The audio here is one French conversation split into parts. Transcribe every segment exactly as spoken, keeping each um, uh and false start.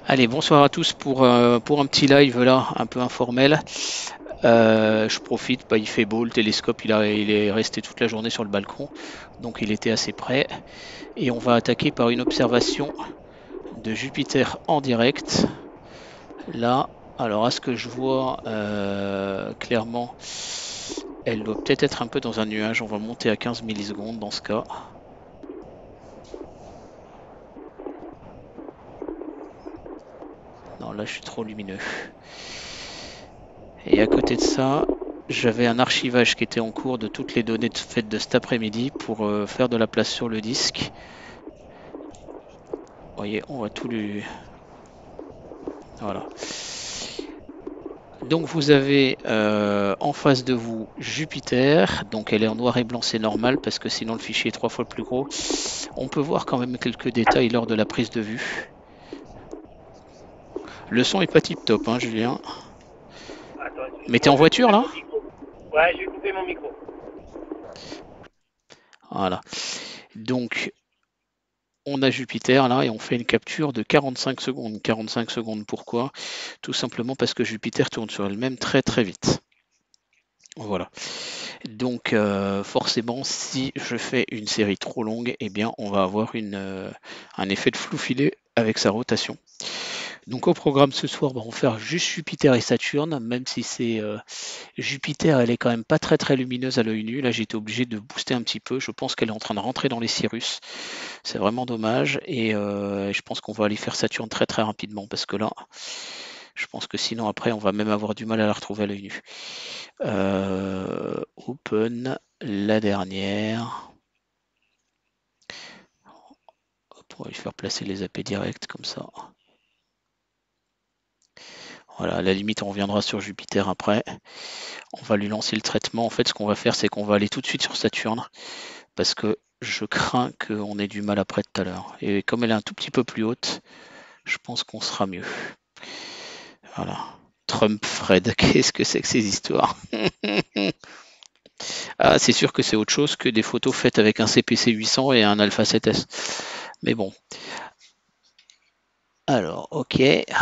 Allez, bonsoir à tous pour, euh, pour un petit live là, un peu informel. Euh, je profite, bah, il fait beau, le télescope il, a, il est resté toute la journée sur le balcon, donc il était assez près. Et on va attaquer par une observation de Jupiter en direct. Là, alors à ce que je vois euh, clairement, elle doit peut-être être un peu dans un nuage. On va monter à quinze millisecondes dans ce cas. Non, là je suis trop lumineux. Et à côté de ça, j'avais un archivage qui était en cours de toutes les données faites de cet après-midi pour euh, faire de la place sur le disque. Vous voyez, on va tout lui... Voilà. Donc vous avez euh, en face de vous Jupiter, donc elle est en noir et blanc, c'est normal parce que sinon le fichier est trois fois plus gros. On peut voir quand même quelques détails lors de la prise de vue. Le son est pas tip top, hein, Julien. Attends, Mais t'es excuse-moi, en je vais voiture couper là? mon micro. Ouais, je vais couper mon micro. Voilà. Donc on a Jupiter là et on fait une capture de quarante-cinq secondes. quarante-cinq secondes pourquoi? Tout simplement parce que Jupiter tourne sur elle-même très très vite. Voilà. Donc euh, forcément, si je fais une série trop longue, eh bien on va avoir une, euh, un effet de flou filet avec sa rotation. Donc au programme ce soir, bah, on va faire juste Jupiter et Saturne, même si c'est euh, Jupiter, elle est quand même pas très très lumineuse à l'œil nu. Là, j'ai été obligé de booster un petit peu. Je pense qu'elle est en train de rentrer dans les cirrus. C'est vraiment dommage. Et euh, je pense qu'on va aller faire Saturne très très rapidement parce que là, je pense que sinon après, on va même avoir du mal à la retrouver à l'œil nu. Euh, open, la dernière. Hop, on va lui faire placer les A P directs comme ça. Voilà, à la limite, on reviendra sur Jupiter après. On va lui lancer le traitement. En fait, ce qu'on va faire, c'est qu'on va aller tout de suite sur Saturne parce que je crains qu'on ait du mal après tout à l'heure. Et comme elle est un tout petit peu plus haute, je pense qu'on sera mieux. Voilà. Trump Fred, qu'est-ce que c'est que ces histoires? Ah, c'est sûr que c'est autre chose que des photos faites avec un C P C huit cents et un Alpha sept S. Mais bon. Alors, ok.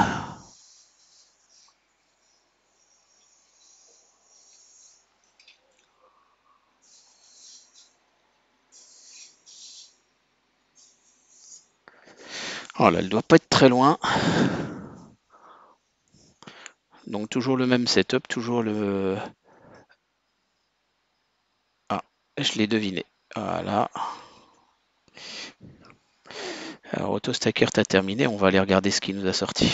Oh là, elle doit pas être très loin. Donc toujours le même setup, toujours le... Ah, je l'ai deviné. Voilà. Alors AutoStacker, t'as terminé. On va aller regarder ce qu'il nous a sorti.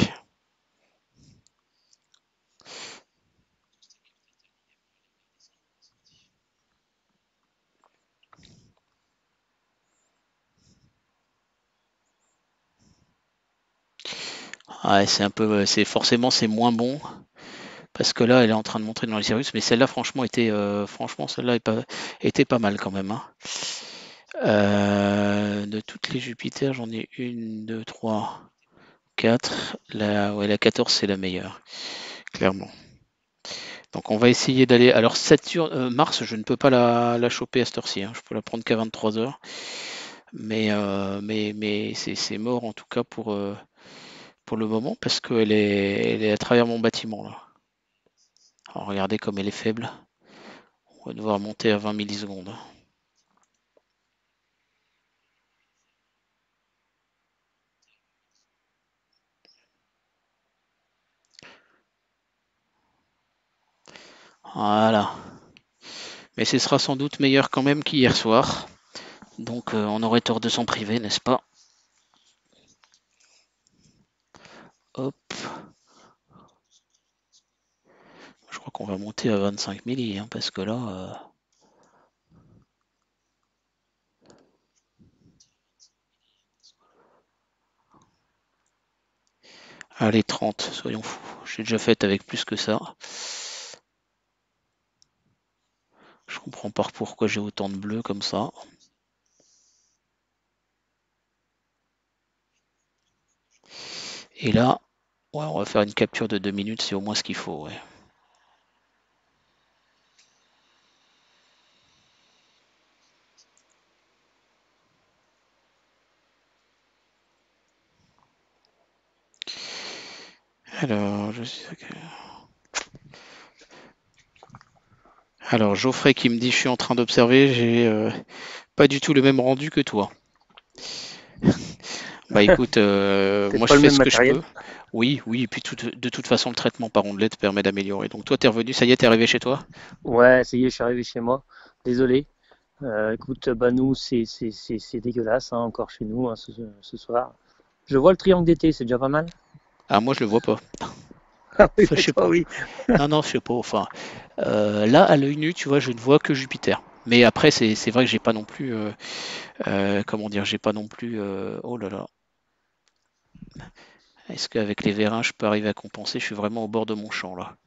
Ouais, c'est un peu, c'est forcément c'est moins bon parce que là, elle est en train de montrer dans les Cirrus, mais celle-là, franchement, était, euh, franchement, celle-là est pas, était pas mal quand même, hein. Euh, de toutes les Jupiter, j'en ai une, deux, trois, quatre. La, ouais, la quatorze, c'est la meilleure, clairement. Donc on va essayer d'aller. Alors Saturne, euh, Mars, je ne peux pas la, la choper à cette heure-ci, hein. Je peux la prendre qu'à vingt-trois heures. Mais, euh, mais, mais c'est c'est mort en tout cas pour, euh, pour le moment parce qu'elle est, elle est à travers mon bâtiment là. Alors regardez comme elle est faible. On va devoir monter à vingt millisecondes. Voilà. Mais ce sera sans doute meilleur quand même qu'hier soir. Donc euh, on aurait tort de s'en priver, n'est-ce pas? Hop. Je crois qu'on va monter à vingt-cinq milli, hein, parce que là... euh, Allez, trente, soyons fous. J'ai déjà fait avec plus que ça. Je comprends pas pourquoi j'ai autant de bleu comme ça. Et là, ouais, on va faire une capture de deux minutes, c'est au moins ce qu'il faut. Ouais. Alors, je suis... Alors, Geoffrey qui me dit je suis en train d'observer, j'ai euh, pas du tout le même rendu que toi. Bah écoute, euh, Peut-être moi pas je le fais même ce que je matériel. peux. Oui, oui, et puis tout- de toute façon le traitement par ondelette permet d'améliorer. Donc toi t'es revenu, ça y est, t'es arrivé chez toi? Ouais, ça y est, je suis arrivé chez moi. Désolé. Euh, écoute, bah nous, c'est c'est- c'est- c'est dégueulasse, hein, encore chez nous, hein, ce, ce soir. Je vois le triangle d'été, c'est déjà pas mal. Ah moi je le vois pas. Ah oui, Enfin je mais sais toi, pas. oui. Non, non, je sais pas. Enfin, euh, là à l'œil nu, tu vois, je ne vois que Jupiter. Mais après c'est c'est vrai que j'ai pas non plus, euh, euh, comment dire, j'ai pas non plus. euh, oh là là. Est-ce qu'avec les vérins je peux arriver à compenser? Je suis vraiment au bord de mon champ là.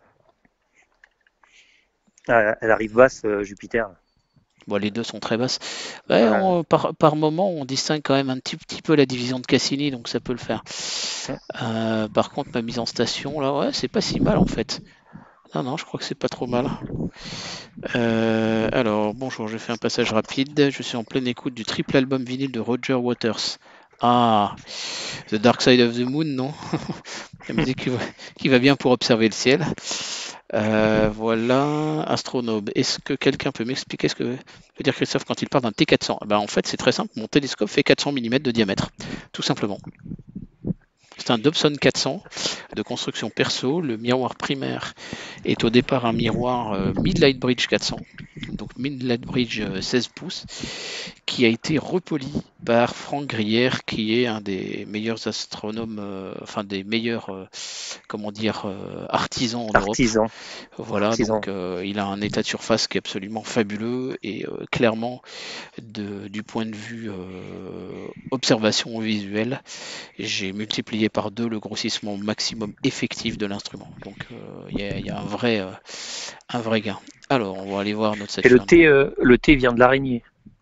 Ah, elle arrive basse, euh, Jupiter. Bon, les deux sont très basses. Ouais, Ouais. on- par, par moment, on distingue quand même un petit, petit peu la division de Cassini, donc ça peut le faire. Euh, par contre, ma mise en station, là, ouais, c'est pas si mal en fait. Non, non, je crois que c'est pas trop mal. Euh, alors, bonjour, je fais un passage rapide. Je suis en pleine écoute du triple album vinyle de Roger Waters. Ah, The Dark Side of the Moon, non? La musique qui va, qui va bien pour observer le ciel. Euh, voilà, astronome. Est-ce que quelqu'un peut m'expliquer ce que veut dire Christophe quand il parle d'un T quatre cents? Eh ben, en fait, c'est très simple. Mon télescope fait quatre cents millimètres de diamètre, tout simplement. C'est un Dobson quatre cents de construction perso. Le miroir primaire est au départ un miroir euh, Midlight Bridge quatre cents, donc Midlight Bridge euh, seize pouces, qui a été repoli par Franck Grière, qui est un des meilleurs astronomes, euh, enfin des meilleurs, euh, comment dire, euh, artisans en Europe. Artisan. Voilà, Artisan. donc euh, il a un état de surface qui est absolument fabuleux et euh, clairement, de, du point de vue euh, observation visuelle, j'ai multiplié par deux le grossissement maximum effectif de l'instrument. Donc euh, il y, a- y a un vrai, euh, un vrai gain. Alors, on va aller voir notre Et le Saturne. T, euh, le T vient de l'araignée.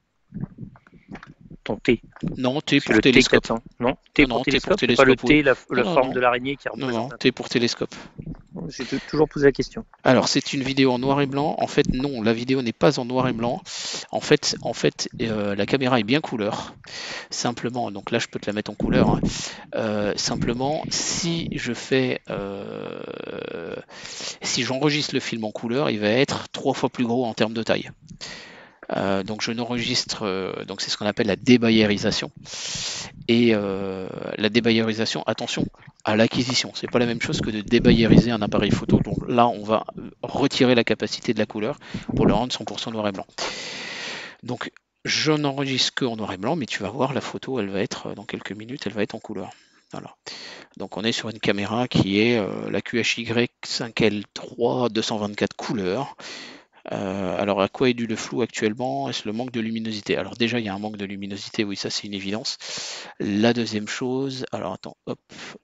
Ton T. Non, T C'est pour le T télescope. quatre cents. Non, T Non, pour non, T pour télescope, c'est pas le télescope, oui. T, la, Non, la non, forme non. de l'araignée qui Non, non, représente un T T. pour télescope. J'ai toujours posé la question. Alors, c'est une vidéo en noir et blanc. En fait, non, la vidéo n'est pas en noir et blanc. En fait, en fait euh, la caméra est bien couleur. Simplement, donc là, je peux te la mettre en couleur, hein. Euh, simplement, si je fais, euh, si j'enregistre le film en couleur, il va être trois fois plus gros en termes de taille. Euh, donc je n'enregistre, euh, donc c'est ce qu'on appelle la débayerisation. Et euh, la débayerisation, attention à l'acquisition, c'est pas la même chose que de débayériser un appareil photo. Donc là, on va retirer la capacité de la couleur pour le rendre cent pour cent noir et blanc. Donc je n'enregistre que en noir et blanc, mais tu vas voir la photo, elle va être dans quelques minutes, elle va être en couleur. Voilà. Donc on est sur une caméra qui est euh, la Q H Y cinq L trois deux cent vingt-quatre couleurs. Euh, alors à quoi est dû le flou actuellement? Est-ce le manque de luminosité? Alors déjà il y a un manque de luminosité, oui ça c'est une évidence. La deuxième chose, alors attends, hop,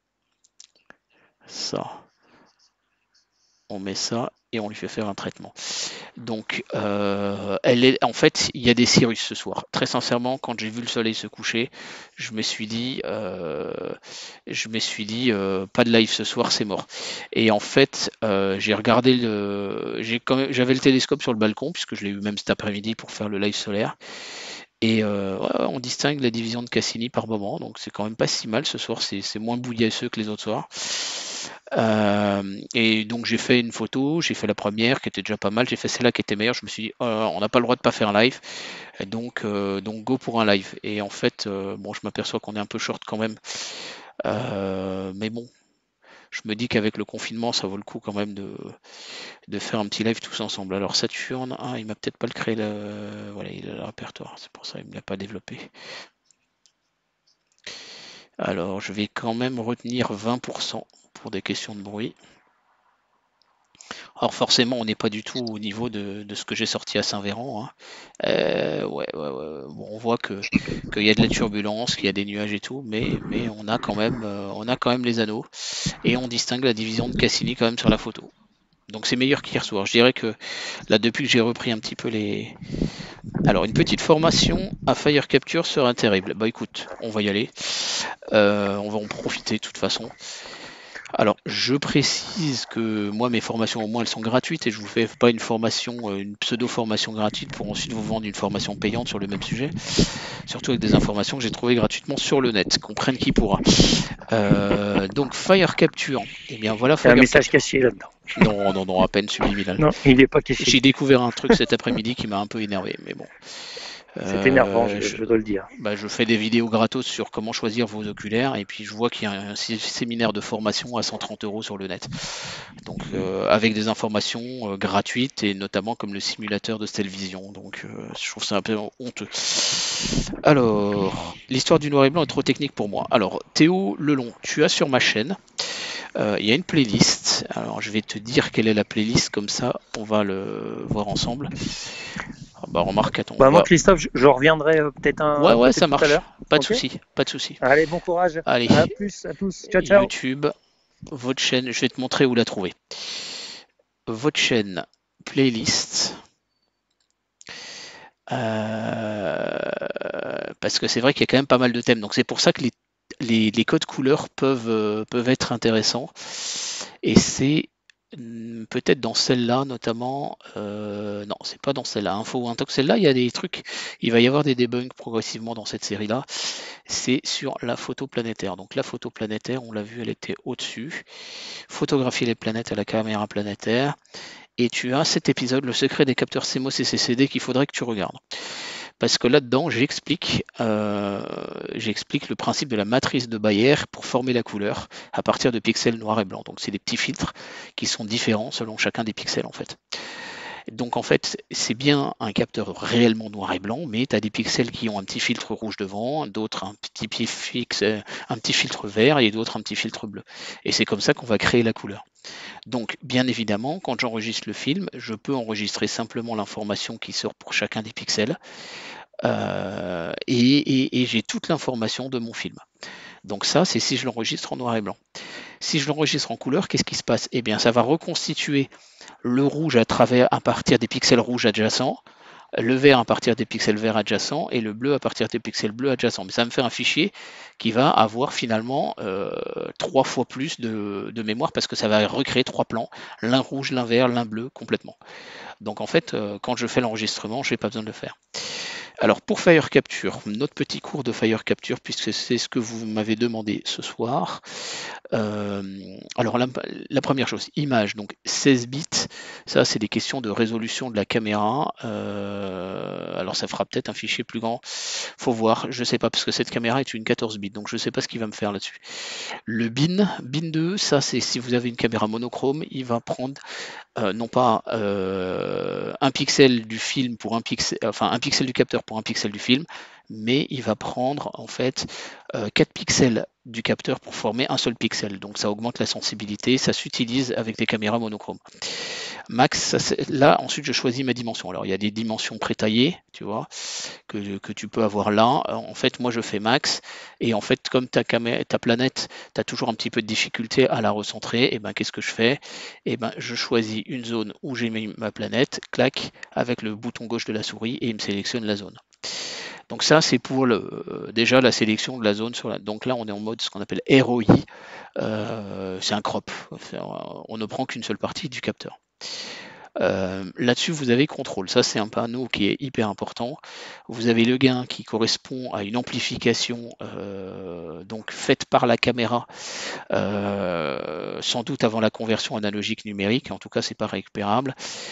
ça, on met ça et on lui fait faire un traitement. Donc euh, elle est, en fait il y a des cirrus ce soir. Très sincèrement, quand j'ai vu le soleil se coucher, je me suis dit, euh, je me suis dit euh, pas de live ce soir, c'est mort. Et en fait euh, j'ai regardé le, j'ai quand même, j'avais le télescope sur le balcon puisque je l'ai eu même cet après-midi pour faire le live solaire. Et euh, ouais, ouais, on distingue la division de Cassini par moment, donc c'est quand même pas si mal ce soir, c'est c'est moins bouillasseux que les autres soirs. Euh, et donc j'ai fait une photo, j'ai fait la première qui était déjà pas mal, j'ai fait celle-là qui était meilleure, je me suis dit oh là là, on n'a pas le droit de pas faire un live, et donc, euh, donc go pour un live. Et en fait, euh, bon, je m'aperçois qu'on est un peu short quand même, Euh, mais bon, je me dis qu'avec le confinement, ça vaut le coup quand même de, de faire un petit live tous ensemble. Alors Saturne, ah, il m'a peut-être pas le créé, le... voilà, il a le répertoire, c'est pour ça qu'il ne me l'a pas développé. Alors je vais quand même retenir vingt pour cent pour des questions de bruit. Alors forcément, on n'est pas du tout au niveau de, de ce que j'ai sorti à Saint-Véran, hein. Euh, ouais, ouais, ouais. Bon, on voit que qu'il y a de la turbulence, qu'il y a des nuages et tout, mais, mais on a quand même, euh, on a quand même les anneaux et on distingue la division de Cassini quand même sur la photo. Donc c'est meilleur qu'hier soir. Je dirais que là, depuis que j'ai repris un petit peu les. Alors, une petite formation à Fire Capture serait terrible. Bah écoute, on va y aller. Euh, on va en profiter de toute façon. Alors, je précise que moi, mes formations, au moins, elles sont gratuites et je vous fais pas une formation, euh, une pseudo-formation gratuite pour ensuite vous vendre une formation payante sur le même sujet, surtout avec des informations que j'ai trouvées gratuitement sur le net, comprenne qui pourra. Euh, donc, Fire Capture, eh bien voilà, Il y a un Fire message Capture. caché là-dedans. Non, non, non, à peine subliminal. Non, il n'est pas caché. J'ai découvert un truc cet après-midi qui m'a un peu énervé, mais bon. C'est énervant, Euh, je, je, je dois le dire. bah, je fais des vidéos gratos sur comment choisir vos oculaires et puis je vois qu'il y a un sé- séminaire de formation à cent trente euros sur le net. Donc euh, avec des informations euh, gratuites et notamment comme le simulateur de Stelvision. Donc euh, je trouve ça un peu honteux. Alors, l'histoire du noir et blanc est trop technique pour moi. Alors, Théo Lelon, tu as sur ma chaîne, euh, il y a une playlist. Alors, je vais te dire quelle est la playlist, comme ça, on va le voir ensemble. Ah bah, remarque, attends, on Bah moi, va. Christophe, je, je reviendrai euh, peut-être Ouais, un, ouais, peut-être ça tout à marche. l'heure. Pas de Ok. souci, pas de souci. Allez, bon courage. Allez, À plus, à tous. Ciao, ciao. YouTube, votre chaîne, je vais te montrer où la trouver. Votre chaîne, playlist. Euh, parce que c'est vrai qu'il y a quand même pas mal de thèmes. Donc c'est pour ça que les, les, les codes couleurs peuvent, euh, peuvent être intéressants. Et c'est hmm, peut-être dans celle-là notamment. Euh, non, c'est pas dans celle-là. Info ou Intox. Celle-là, il y a des trucs. Il va y avoir des debugs progressivement dans cette série-là. C'est sur la photo planétaire. Donc la photo planétaire, on l'a vu, elle était au-dessus. Photographier les planètes à la caméra planétaire. Et tu as cet épisode, le secret des capteurs CMOS et C C D, qu'il faudrait que tu regardes. Parce que là-dedans, j'explique, euh, j'explique le principe de la matrice de Bayer pour former la couleur à partir de pixels noirs et blancs. Donc c'est des petits filtres qui sont différents selon chacun des pixels en fait. Donc en fait, c'est bien un capteur réellement noir et blanc, mais tu as des pixels qui ont un petit filtre rouge devant, d'autres un petit, fixe, un petit filtre vert et d'autres un petit filtre bleu. Et c'est comme ça qu'on va créer la couleur. Donc, bien évidemment, quand j'enregistre le film, je peux enregistrer simplement l'information qui sort pour chacun des pixels euh, et, et- et j'ai toute l'information de mon film. Donc ça, c'est si je l'enregistre en noir et blanc. Si je l'enregistre en couleur, qu'est-ce qui se passe? Eh bien, ça va reconstituer le rouge à travers, à partir des pixels rouges adjacents, le vert à partir des pixels verts adjacents et le bleu à partir des pixels bleus adjacents. Mais ça va me faire un fichier qui va avoir finalement euh, trois fois plus de, de mémoire parce que ça va recréer trois plans, l'un rouge, l'un vert, l'un bleu complètement. Donc en fait, euh, quand je fais l'enregistrement, je n'ai pas besoin de le faire. Alors pour Fire Capture, notre petit cours de Fire Capture, puisque c'est ce que vous m'avez demandé ce soir. Euh, alors la, la, première chose, image, donc seize bits, ça c'est des questions de résolution de la caméra. Euh, alors ça fera peut-être un fichier plus grand, faut voir, je sais pas, parce que cette caméra est une quatorze bits, donc je sais pas ce qu'il va me faire là-dessus. Le bin, bin deux, ça c'est si vous avez une caméra monochrome, il va prendre euh, non pas euh, un pixel du film pour un pixel, enfin un pixel du capteur pour un pixel du film, mais il va prendre en fait euh, quatre pixels du capteur pour former un seul pixel. Donc ça augmente la sensibilité, ça s'utilise avec des caméras monochromes. Max, ça, là ensuite je choisis ma dimension. Alors il y a des dimensions prétaillées, tu vois, que, que tu peux avoir là. En fait, moi je fais max, et en fait, comme ta, caméra, ta planète, tu as toujours un petit peu de difficulté à la recentrer, et ben qu'est-ce que je fais? Et ben je choisis une zone où j'ai mis ma planète, clac, avec le bouton gauche de la souris, et il me sélectionne la zone. Donc ça, c'est pour le, déjà la sélection de la zone. Sur la, donc là, on est en mode ce qu'on appelle R O I. Euh, c'est un crop. On ne prend qu'une seule partie du capteur. Euh, Là-dessus, vous avez contrôle. Ça, c'est un panneau qui est hyper important. Vous avez le gain qui correspond à une amplification euh, donc faite par la caméra, euh, sans doute avant la conversion analogique numérique. En tout cas, c'est pas récupérable.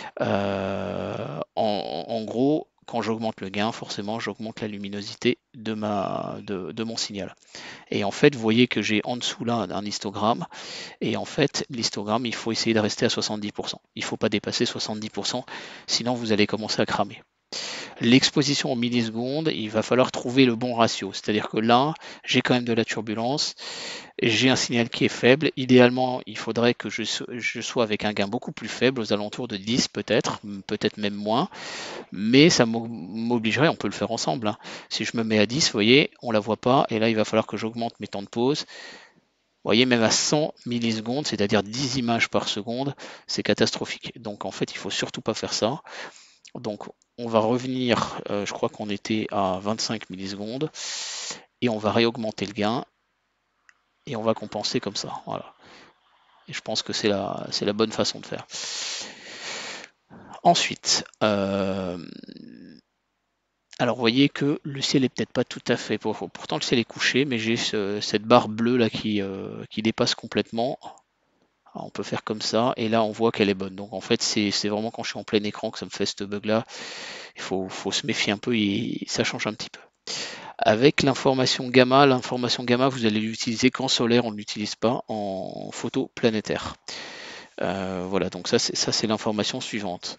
Euh, en, en gros, quand j'augmente le gain, forcément, j'augmente la luminosité de, ma, de, de mon signal. Et en fait, vous voyez que j'ai en dessous là un histogramme. Et en fait, l'histogramme, il faut essayer de rester à soixante-dix pour cent. Il ne faut pas dépasser soixante-dix pour cent, sinon vous allez commencer à cramer. L'exposition en millisecondes, il va falloir trouver le bon ratio. C'est-à-dire que là, j'ai quand même de la turbulence, j'ai un signal qui est faible. Idéalement, il faudrait que je, je sois avec un gain beaucoup plus faible, aux alentours de dix peut-être, peut-être même moins. Mais ça m'obligerait, on peut le faire ensemble. Hein. Si je me mets à dix, vous voyez, on ne la voit pas. Et là, il va falloir que j'augmente mes temps de pause. Vous voyez, même à cent millisecondes, c'est-à-dire dix images par seconde, c'est catastrophique. Donc en fait, il ne faut surtout pas faire ça. Donc on va revenir, euh, je crois qu'on était à vingt-cinq millisecondes, et on va réaugmenter le gain, et on va compenser comme ça. Voilà. Et je pense que c'est la, c'est la bonne façon de faire. Ensuite, euh, alors vous voyez que le ciel est peut-être pas tout à fait, pourtant le ciel est couché, mais j'ai ce, cette barre bleue là qui, euh, qui dépasse complètement. Alors, on peut faire comme ça, et là on voit qu'elle est bonne. Donc en fait c'est vraiment quand je suis en plein écran que ça me fait ce bug là. Il faut, faut se méfier un peu et ça change un petit peu. Avec l'information gamma, l'information gamma vous allez l'utiliser qu'en solaire, on ne l'utilise pas en photo planétaire. Euh, voilà, donc ça c'est l'information suivante.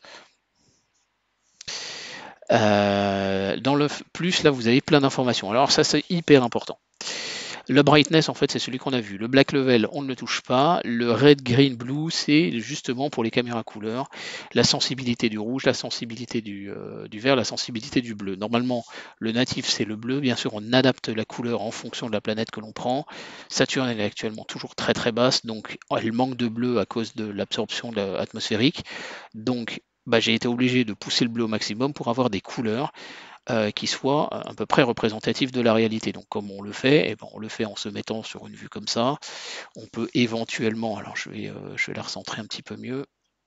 Euh, dans le plus, là, vous avez plein d'informations. Alors ça, c'est hyper important. Le brightness, en fait, c'est celui qu'on a vu. Le black level, on ne le touche pas. Le red, green, blue, c'est justement pour les caméras couleur. La sensibilité du rouge, la sensibilité du, euh, du vert, la sensibilité du bleu. Normalement, le natif, c'est le bleu. Bien sûr, on adapte la couleur en fonction de la planète que l'on prend. Saturne, elle est actuellement toujours très très basse, donc elle manque de bleu à cause de l'absorption atmosphérique. Donc, bah, j'ai été obligé de pousser le bleu au maximum pour avoir des couleurs euh, qui soient à peu près représentatives de la réalité. Donc comme on le fait, eh ben, on le fait en se mettant sur une vue comme ça. On peut éventuellement, alors je vais, euh, je vais la recentrer un petit peu mieux.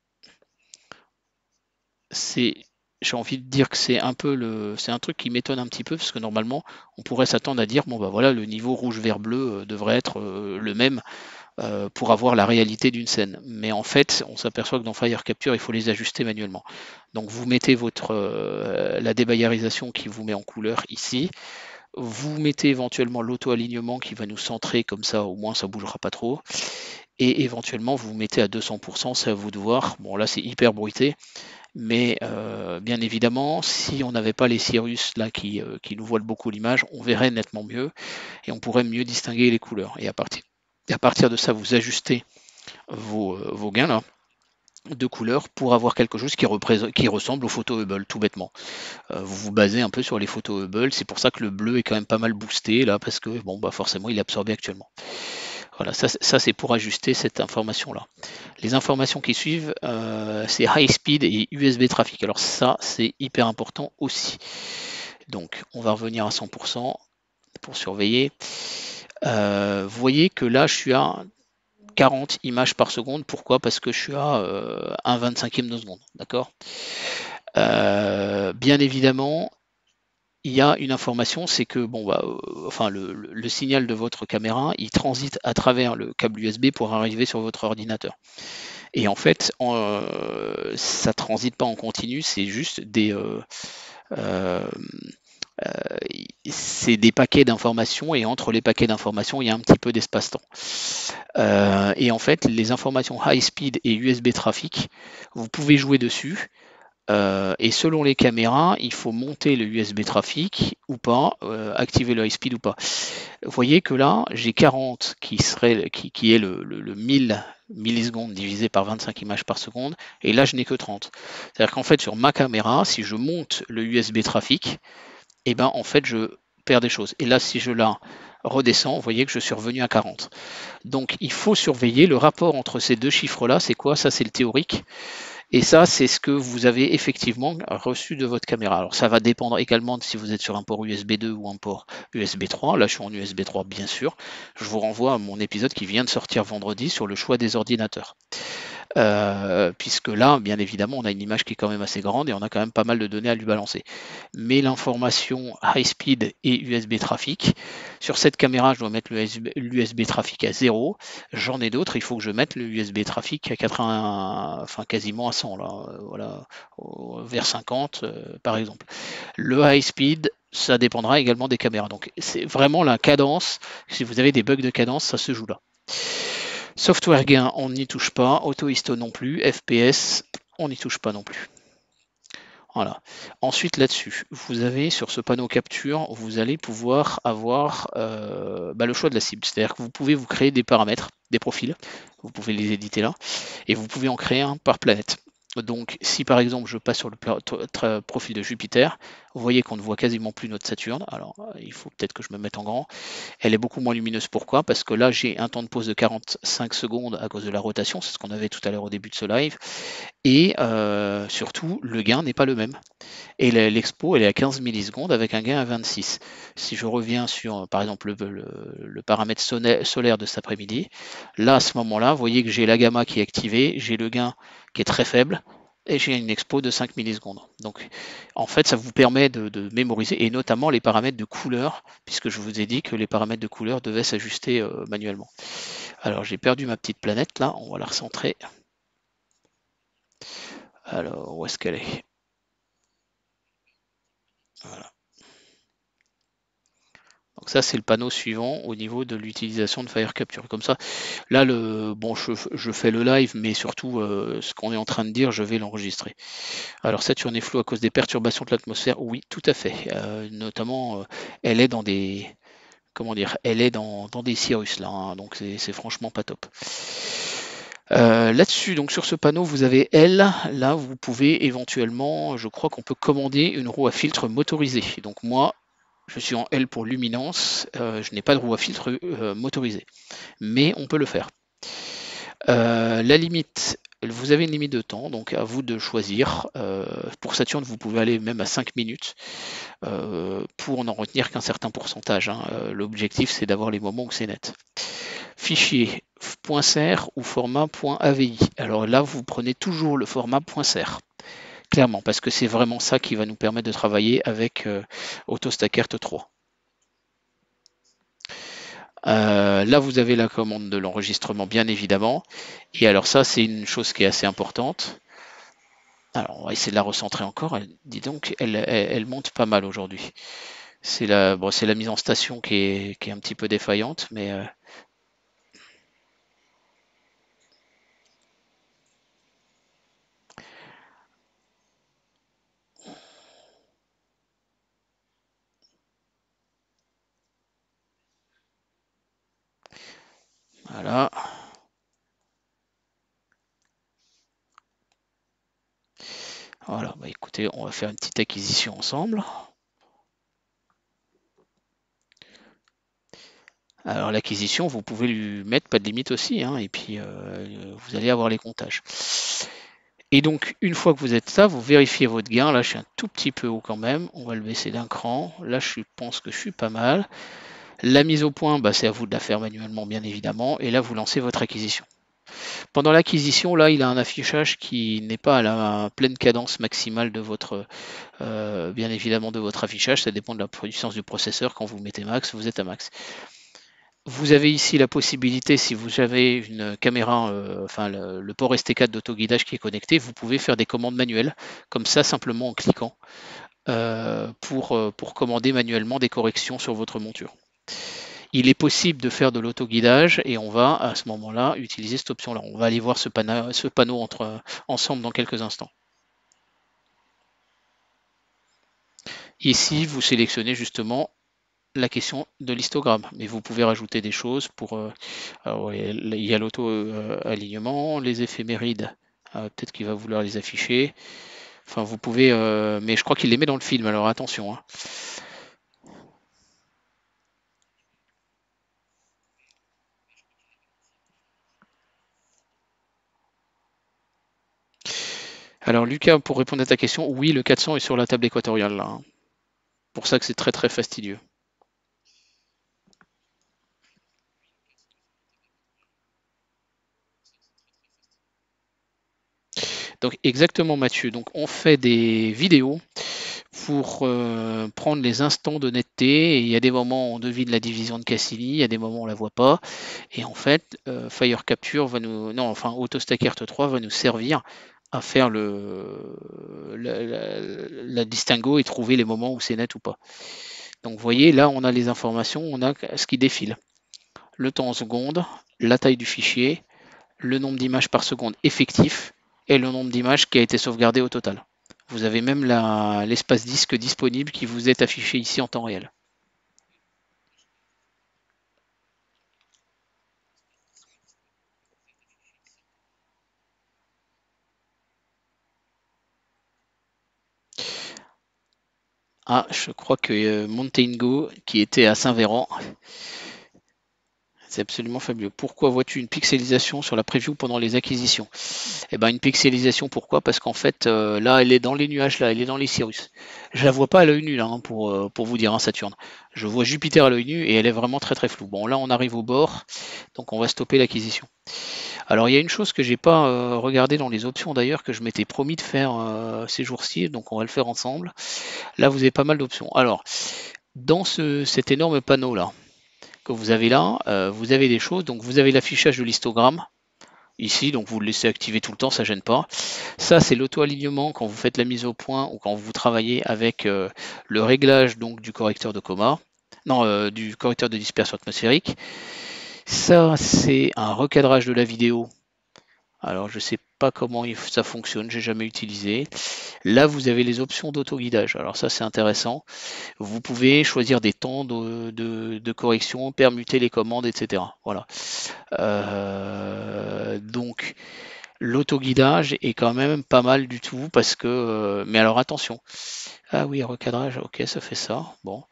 C'est, j'ai envie de dire que c'est un peu le, c'est un truc qui m'étonne un petit peu parce que normalement on pourrait s'attendre à dire bon bah voilà le niveau rouge vert bleu euh, devrait être euh, le même euh, pour avoir la réalité d'une scène. Mais en fait, on s'aperçoit que dans Fire Capture, il faut les ajuster manuellement. Donc vous mettez votre euh, la débayarisation qui vous met en couleur ici. Vous mettez éventuellement l'auto-alignement qui va nous centrer comme ça, au moins ça bougera pas trop. Et éventuellement vous mettez à deux cents pour cent, c'est à vous de voir. Bon là c'est hyper bruité, mais euh, bien évidemment, si on n'avait pas les Cirrus là qui, euh, qui nous voilent beaucoup l'image, on verrait nettement mieux et on pourrait mieux distinguer les couleurs. Et à partir et à partir de ça, vous ajustez vos, euh, vos gains là de couleurs pour avoir quelque chose qui, qui ressemble aux photos Hubble, tout bêtement. Euh, vous vous basez un peu sur les photos Hubble, c'est pour ça que le bleu est quand même pas mal boosté là, parce que bon bah forcément il est absorbé actuellement. Voilà, ça, ça c'est pour ajuster cette information là. Les informations qui suivent, euh, c'est high speed et U S B trafic. Alors ça c'est hyper important aussi. Donc on va revenir à cent pour cent pour surveiller. Euh, vous voyez que là je suis à quarante images par seconde. Pourquoi? Parce que je suis à euh, un vingt-cinquième de seconde. D'accord. euh, Bien évidemment, il y a une information, c'est que bon, bah, euh, enfin, le, le, le signal de votre caméra, il transite à travers le câble U S B pour arriver sur votre ordinateur. Et en fait, euh, ça transite pas en continu, c'est juste des, euh, euh, euh, c'est des paquets d'informations et entre les paquets d'informations, il y a un petit peu d'espace-temps. Euh, et en fait, les informations high speed et U S B trafic, vous pouvez jouer dessus. Euh, et selon les caméras, il faut monter le U S B trafic ou pas, euh, activer le high speed ou pas. Vous voyez que là, j'ai quarante qui, serait, qui, qui est le, le, le mille millisecondes divisé par vingt-cinq images par seconde, et là je n'ai que trente. C'est-à-dire qu'en fait sur ma caméra, si je monte le U S B trafic, et eh ben en fait je perds des choses. Et là si je la redescends, vous voyez que je suis revenu à quarante. Donc il faut surveiller le rapport entre ces deux chiffres-là, c'est quoi? Ça c'est le théorique. Et ça, c'est ce que vous avez effectivement reçu de votre caméra. Alors ça va dépendre également de si vous êtes sur un port U S B deux ou un port U S B trois. Là, je suis en U S B trois, bien sûr. Je vous renvoie à mon épisode qui vient de sortir vendredi sur le choix des ordinateurs. Euh, puisque là, bien évidemment, on a une image qui est quand même assez grande et on a quand même pas mal de données à lui balancer. Mais l'information high speed et U S B trafic, sur cette caméra, je dois mettre l'U S B trafic à zéro. J'en ai d'autres, il faut que je mette le U S B trafic à quatre-vingts, enfin quasiment à cent, là, voilà, vers cinquante euh, par exemple. Le high speed, ça dépendra également des caméras. Donc c'est vraiment la cadence. Si vous avez des bugs de cadence, ça se joue là. Software gain, on n'y touche pas. Auto-histo non plus. F P S, on n'y touche pas non plus. Voilà. Ensuite, là-dessus, vous avez sur ce panneau capture, vous allez pouvoir avoir euh, bah, le choix de la cible. C'est-à-dire que vous pouvez vous créer des paramètres, des profils. Vous pouvez les éditer là. Et vous pouvez en créer un par planète. Donc, si par exemple je passe sur le profil de Jupiter, Vous voyez qu'on ne voit quasiment plus notre Saturne. Alors, il faut peut-être que je me mette en grand. Elle est beaucoup moins lumineuse. Pourquoi? Parce que là, j'ai un temps de pause de quarante-cinq secondes à cause de la rotation. C'est ce qu'on avait tout à l'heure au début de ce live. Et euh, surtout, le gain n'est pas le même. Et l'expo, elle est à quinze millisecondes avec un gain à vingt-six. Si je reviens sur, par exemple, le, le, le paramètre solaire de cet après-midi, là, à ce moment-là, vous voyez que j'ai la gamma qui est activée, j'ai le gain qui est très faible, et j'ai une expo de cinq millisecondes. Donc, en fait, ça vous permet de, de mémoriser, et notamment les paramètres de couleur, puisque je vous ai dit que les paramètres de couleur devaient s'ajuster euh, manuellement. Alors, j'ai perdu ma petite planète, là, on va la recentrer. Alors, où est-ce qu'elle est? Voilà. Donc ça, c'est le panneau suivant au niveau de l'utilisation de Fire Capture. Comme ça, là, le, bon, je, je fais le live, mais surtout, euh, ce qu'on est en train de dire, je vais l'enregistrer. Alors, Saturne est floue à cause des perturbations de l'atmosphère. Oui, tout à fait. Euh, notamment, euh, elle est dans des, comment dire, elle est dans, dans des cirrus là, hein, donc c'est franchement pas top. Euh, Là-dessus, donc sur ce panneau, vous avez L. Là, vous pouvez éventuellement, je crois qu'on peut commander une roue à filtre motorisée. Donc moi, je suis en L pour luminance, euh, je n'ai pas de roue à filtre euh, motorisée, mais on peut le faire. Euh, la limite, vous avez une limite de temps, donc à vous de choisir. Euh, pour Saturne, vous pouvez aller même à cinq minutes euh, pour n'en retenir qu'un certain pourcentage. Hein. Euh, L'objectif, c'est d'avoir les moments où c'est net. Fichier .ser ou format .avi. Alors là, vous prenez toujours le format .ser. Clairement, parce que c'est vraiment ça qui va nous permettre de travailler avec euh, AutoStackert trois. Euh, là, vous avez la commande de l'enregistrement, bien évidemment. Et alors ça, c'est une chose qui est assez importante. Alors, on va essayer de la recentrer encore. Elle, dis donc, elle, elle, elle monte pas mal aujourd'hui. C'est la, bon, c'est la mise en station qui est, qui est un petit peu défaillante, mais euh, voilà. Voilà, bah écoutez, on va faire une petite acquisition ensemble. Alors l'acquisition, vous pouvez lui mettre pas de limite aussi, hein, et puis euh, vous allez avoir les comptages. Et donc, une fois que vous êtes ça, vous vérifiez votre gain. Là, je suis un tout petit peu haut quand même. On va le baisser d'un cran. Là, je pense que je suis pas mal. La mise au point, bah, c'est à vous de la faire manuellement, bien évidemment. Et là, vous lancez votre acquisition. Pendant l'acquisition, là, il a un affichage qui n'est pas à la pleine cadence maximale de votre, euh, bien évidemment, de votre affichage. Ça dépend de la puissance du processeur. Quand vous mettez max, vous êtes à max. Vous avez ici la possibilité, si vous avez une caméra, euh, enfin le, le port S T quatre d'autoguidage qui est connecté, vous pouvez faire des commandes manuelles, comme ça, simplement en cliquant, euh, pour, euh, pour commander manuellement des corrections sur votre monture. Il est possible de faire de l'autoguidage et on va à ce moment-là utiliser cette option-là. On va aller voir ce panneau, ce panneau entre, ensemble dans quelques instants. Ici, vous sélectionnez justement la question de l'histogramme, mais vous pouvez rajouter des choses pour. Euh, alors, il y a l'auto-alignement, les éphémérides, euh, peut-être qu'il va vouloir les afficher. Enfin, vous pouvez, euh, mais je crois qu'il les met dans le film, alors attention. Hein. Alors, Lucas, pour répondre à ta question, oui, le quatre cents est sur la table équatoriale là. Hein. Pour ça que c'est très très fastidieux. Donc exactement Mathieu, donc on fait des vidéos pour euh, prendre les instants de netteté, et il y a des moments où on devine la division de Cassini, il y a des moments où on la voit pas, et en fait euh, Fire Capture va nous, non enfin AutoStackert trois va nous servir à faire le la, la, la distinguo et trouver les moments où c'est net ou pas. Donc vous voyez là on a les informations, on a ce qui défile, le temps en secondes, la taille du fichier, le nombre d'images par seconde effectif et le nombre d'images qui a été sauvegardé au total. Vous avez même l'espace disque disponible qui vous est affiché ici en temps réel. Ah, je crois que euh, Mountain Go, qui était à Saint-Véran, c'est absolument fabuleux. Pourquoi vois-tu une pixelisation sur la preview pendant les acquisitions? Eh ben une pixelisation, pourquoi? Parce qu'en fait, euh, là, elle est dans les nuages, là, elle est dans les cirrus. Je la vois pas à l'œil nu, là, hein, pour, euh, pour vous dire, hein, Saturne. Je vois Jupiter à l'œil nu et elle est vraiment très très floue. Bon, là, on arrive au bord, donc on va stopper l'acquisition. Alors, il y a une chose que j'ai pas euh, regardé dans les options d'ailleurs, que je m'étais promis de faire euh, ces jours-ci, donc on va le faire ensemble. Là, vous avez pas mal d'options. Alors, dans ce, cet énorme panneau là que vous avez là, euh, vous avez des choses. Donc, vous avez l'affichage de l'histogramme ici, donc vous le laissez activer tout le temps, ça gêne pas. Ça, c'est l'auto-alignement quand vous faites la mise au point ou quand vous travaillez avec euh, le réglage donc du correcteur de coma, non, euh, du correcteur de dispersion atmosphérique. Ça, c'est un recadrage de la vidéo. Alors, je sais pas comment ça fonctionne, j'ai jamais utilisé. Là, vous avez les options d'auto-guidage. Alors ça, c'est intéressant. Vous pouvez choisir des temps de, de, de correction, permuter les commandes, et cetera. Voilà. Euh, donc, l'auto-guidage est quand même pas mal du tout parce que. Euh, mais alors attention. Ah oui, recadrage, ok, ça fait ça. Bon.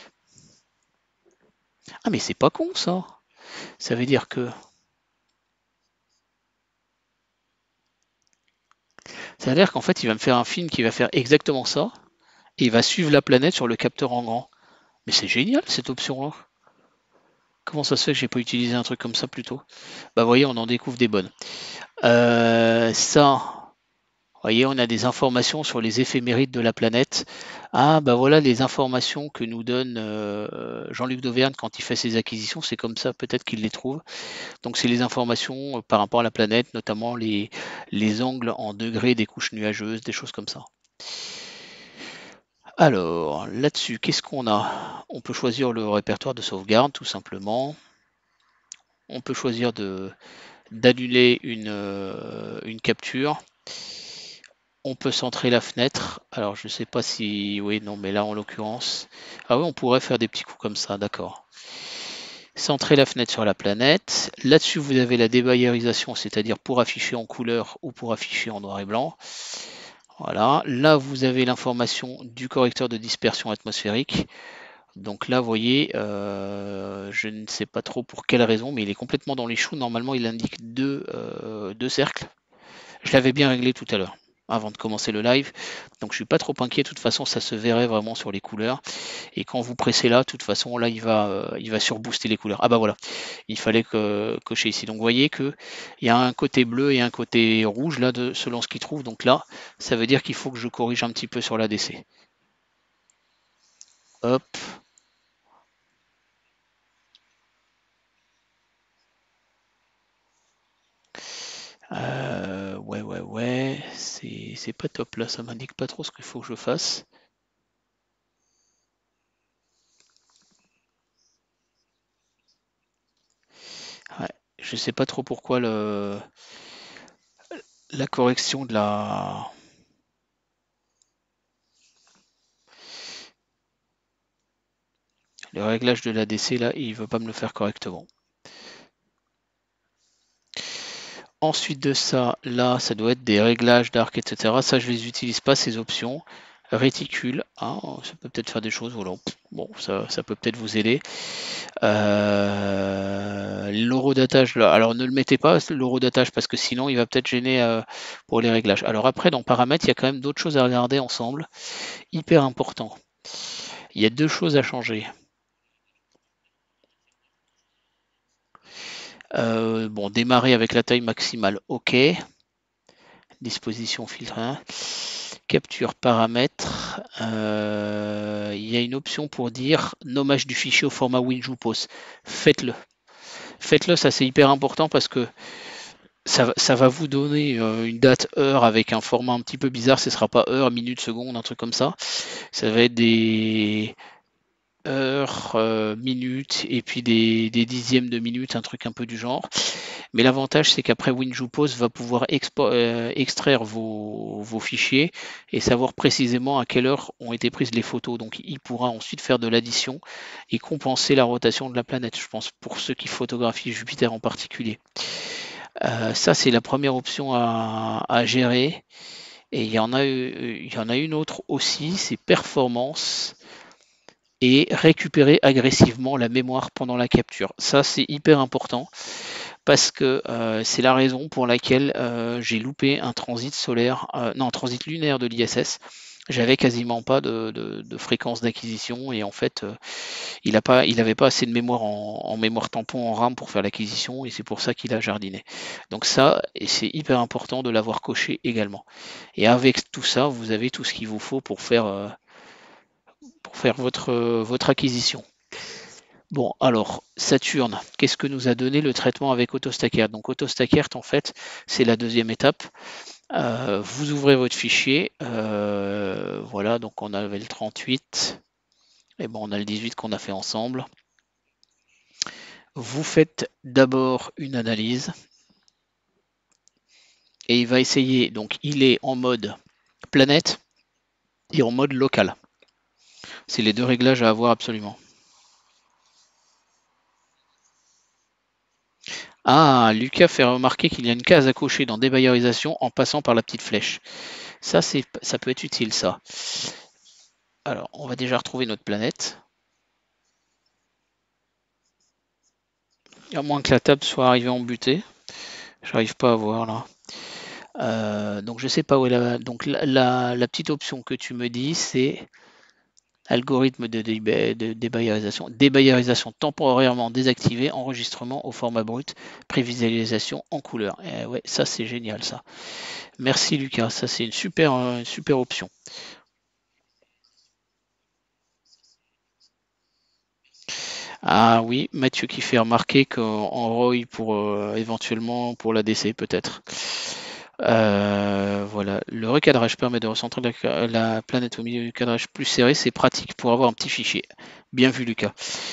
Ah, mais c'est pas con ça. Ça veut dire que. Ça veut dire qu'en fait, il va me faire un film qui va faire exactement ça. Et il va suivre la planète sur le capteur en grand. Mais c'est génial cette option-là. Comment ça se fait que j'ai pas utilisé un truc comme ça plus tôt? Bah vous voyez, on en découvre des bonnes. Euh, ça, vous voyez, on a des informations sur les éphémérides de la planète. Ah bah voilà les informations que nous donne euh, Jean-Luc Dauvergne quand il fait ses acquisitions. C'est comme ça peut-être qu'il les trouve. Donc c'est les informations euh, par rapport à la planète, notamment les, les angles en degrés des couches nuageuses, des choses comme ça. Alors, là-dessus, qu'est-ce qu'on a? On peut choisir le répertoire de sauvegarde, tout simplement. On peut choisir de d'annuler une, euh, une capture. On peut centrer la fenêtre. Alors, je ne sais pas si... Oui, non, mais là, en l'occurrence... Ah oui, on pourrait faire des petits coups comme ça, d'accord. Centrer la fenêtre sur la planète. Là-dessus, vous avez la débayerisation, c'est-à-dire pour afficher en couleur ou pour afficher en noir et blanc. Voilà. Là, vous avez l'information du correcteur de dispersion atmosphérique. Donc là, vous voyez, euh, je ne sais pas trop pour quelle raison, mais il est complètement dans les choux. Normalement, il indique deux, euh, deux cercles. Je l'avais bien réglé tout à l'heure, avant de commencer le live. Donc je suis pas trop inquiet. De toute façon, ça se verrait vraiment sur les couleurs. Et quand vous pressez là, de toute façon, là, il va, euh, il va surbooster les couleurs. Ah bah voilà, il fallait que, cocher ici. Donc vous voyez que il y a un côté bleu et un côté rouge là, de, selon ce qu'il trouve. Donc là, ça veut dire qu'il faut que je corrige un petit peu sur l'A D C. Hop. Euh, ouais, ouais, ouais, c'est pas top là, ça m'indique pas trop ce qu'il faut que je fasse. Ouais, je sais pas trop pourquoi le, la correction de la... Le réglage de l'A D C là, il veut pas me le faire correctement. Ensuite de ça, là, ça doit être des réglages d'arc, et cetera. Ça, je les utilise pas, ces options. Réticule, hein, ça peut peut-être faire des choses, voilà. Bon, ça, ça peut peut-être vous aider. Euh, l'horodatage, là, alors ne le mettez pas, l'horodatage, parce que sinon, il va peut-être gêner euh, pour les réglages. Alors après, dans paramètres, il y a quand même d'autres choses à regarder ensemble. Hyper important. Il y a deux choses à changer. Euh, bon, démarrer avec la taille maximale, ok. Disposition filtre un. Capture paramètres. Euh, il y a une option pour dire nommage du fichier au format WinJupos. Faites-le. Faites-le, ça c'est hyper important parce que ça, ça va vous donner euh, une date heure avec un format un petit peu bizarre. Ce ne sera pas heure, minute, seconde, un truc comme ça. Ça va être des heures, euh, minutes et puis des, des dixièmes de minute, un truc un peu du genre. Mais l'avantage, c'est qu'après WinJupos va pouvoir euh, extraire vos, vos, fichiers et savoir précisément à quelle heure ont été prises les photos. Donc il pourra ensuite faire de l'addition et compenser la rotation de la planète, je pense, pour ceux qui photographient Jupiter en particulier. Euh, ça, c'est la première option à, à gérer. Et il y en a, il y en a une autre aussi, c'est performance et récupérer agressivement la mémoire pendant la capture. Ça, c'est hyper important parce que euh, c'est la raison pour laquelle euh, j'ai loupé un transit solaire, euh, non, un transit lunaire de l'I S S. J'avais quasiment pas de, de, de fréquence d'acquisition et en fait, euh, il n'avait pas, il pas assez de mémoire en, en mémoire tampon en RAM pour faire l'acquisition et c'est pour ça qu'il a jardiné. Donc ça, et c'est hyper important de l'avoir coché également. Et avec tout ça, vous avez tout ce qu'il vous faut pour faire, euh, pour faire votre, euh, votre acquisition. Bon, alors, Saturne, qu'est-ce que nous a donné le traitement avec AutoStackert? Donc, AutoStackert, en fait, c'est la deuxième étape. Euh, vous ouvrez votre fichier. Euh, voilà, donc on avait le trente-huit. Et bon, on a le dix-huit qu'on a fait ensemble. Vous faites d'abord une analyse. Et il va essayer, donc il est en mode planète et en mode local. C'est les deux réglages à avoir absolument. Ah, Lucas fait remarquer qu'il y a une case à cocher dans débayerisation en passant par la petite flèche. Ça, c'est, ça peut être utile, ça. Alors, on va déjà retrouver notre planète. À moins que la table soit arrivée en butée. J'arrive pas à voir là. Euh, donc je sais pas où est la. Donc la, la, la petite option que tu me dis, c'est algorithme de, de, de débayerisation. Débayerisation temporairement désactivée, enregistrement au format brut, prévisualisation en couleur. Et ouais, ça c'est génial ça. Merci Lucas, ça c'est une super, une super option. Ah oui, Mathieu qui fait remarquer qu'en R O I pour euh, éventuellement pour l'A D C peut-être. Euh, voilà, le recadrage permet de recentrer la, la planète au milieu du cadrage plus serré, c'est pratique pour avoir un petit fichier. Bien vu Lucas.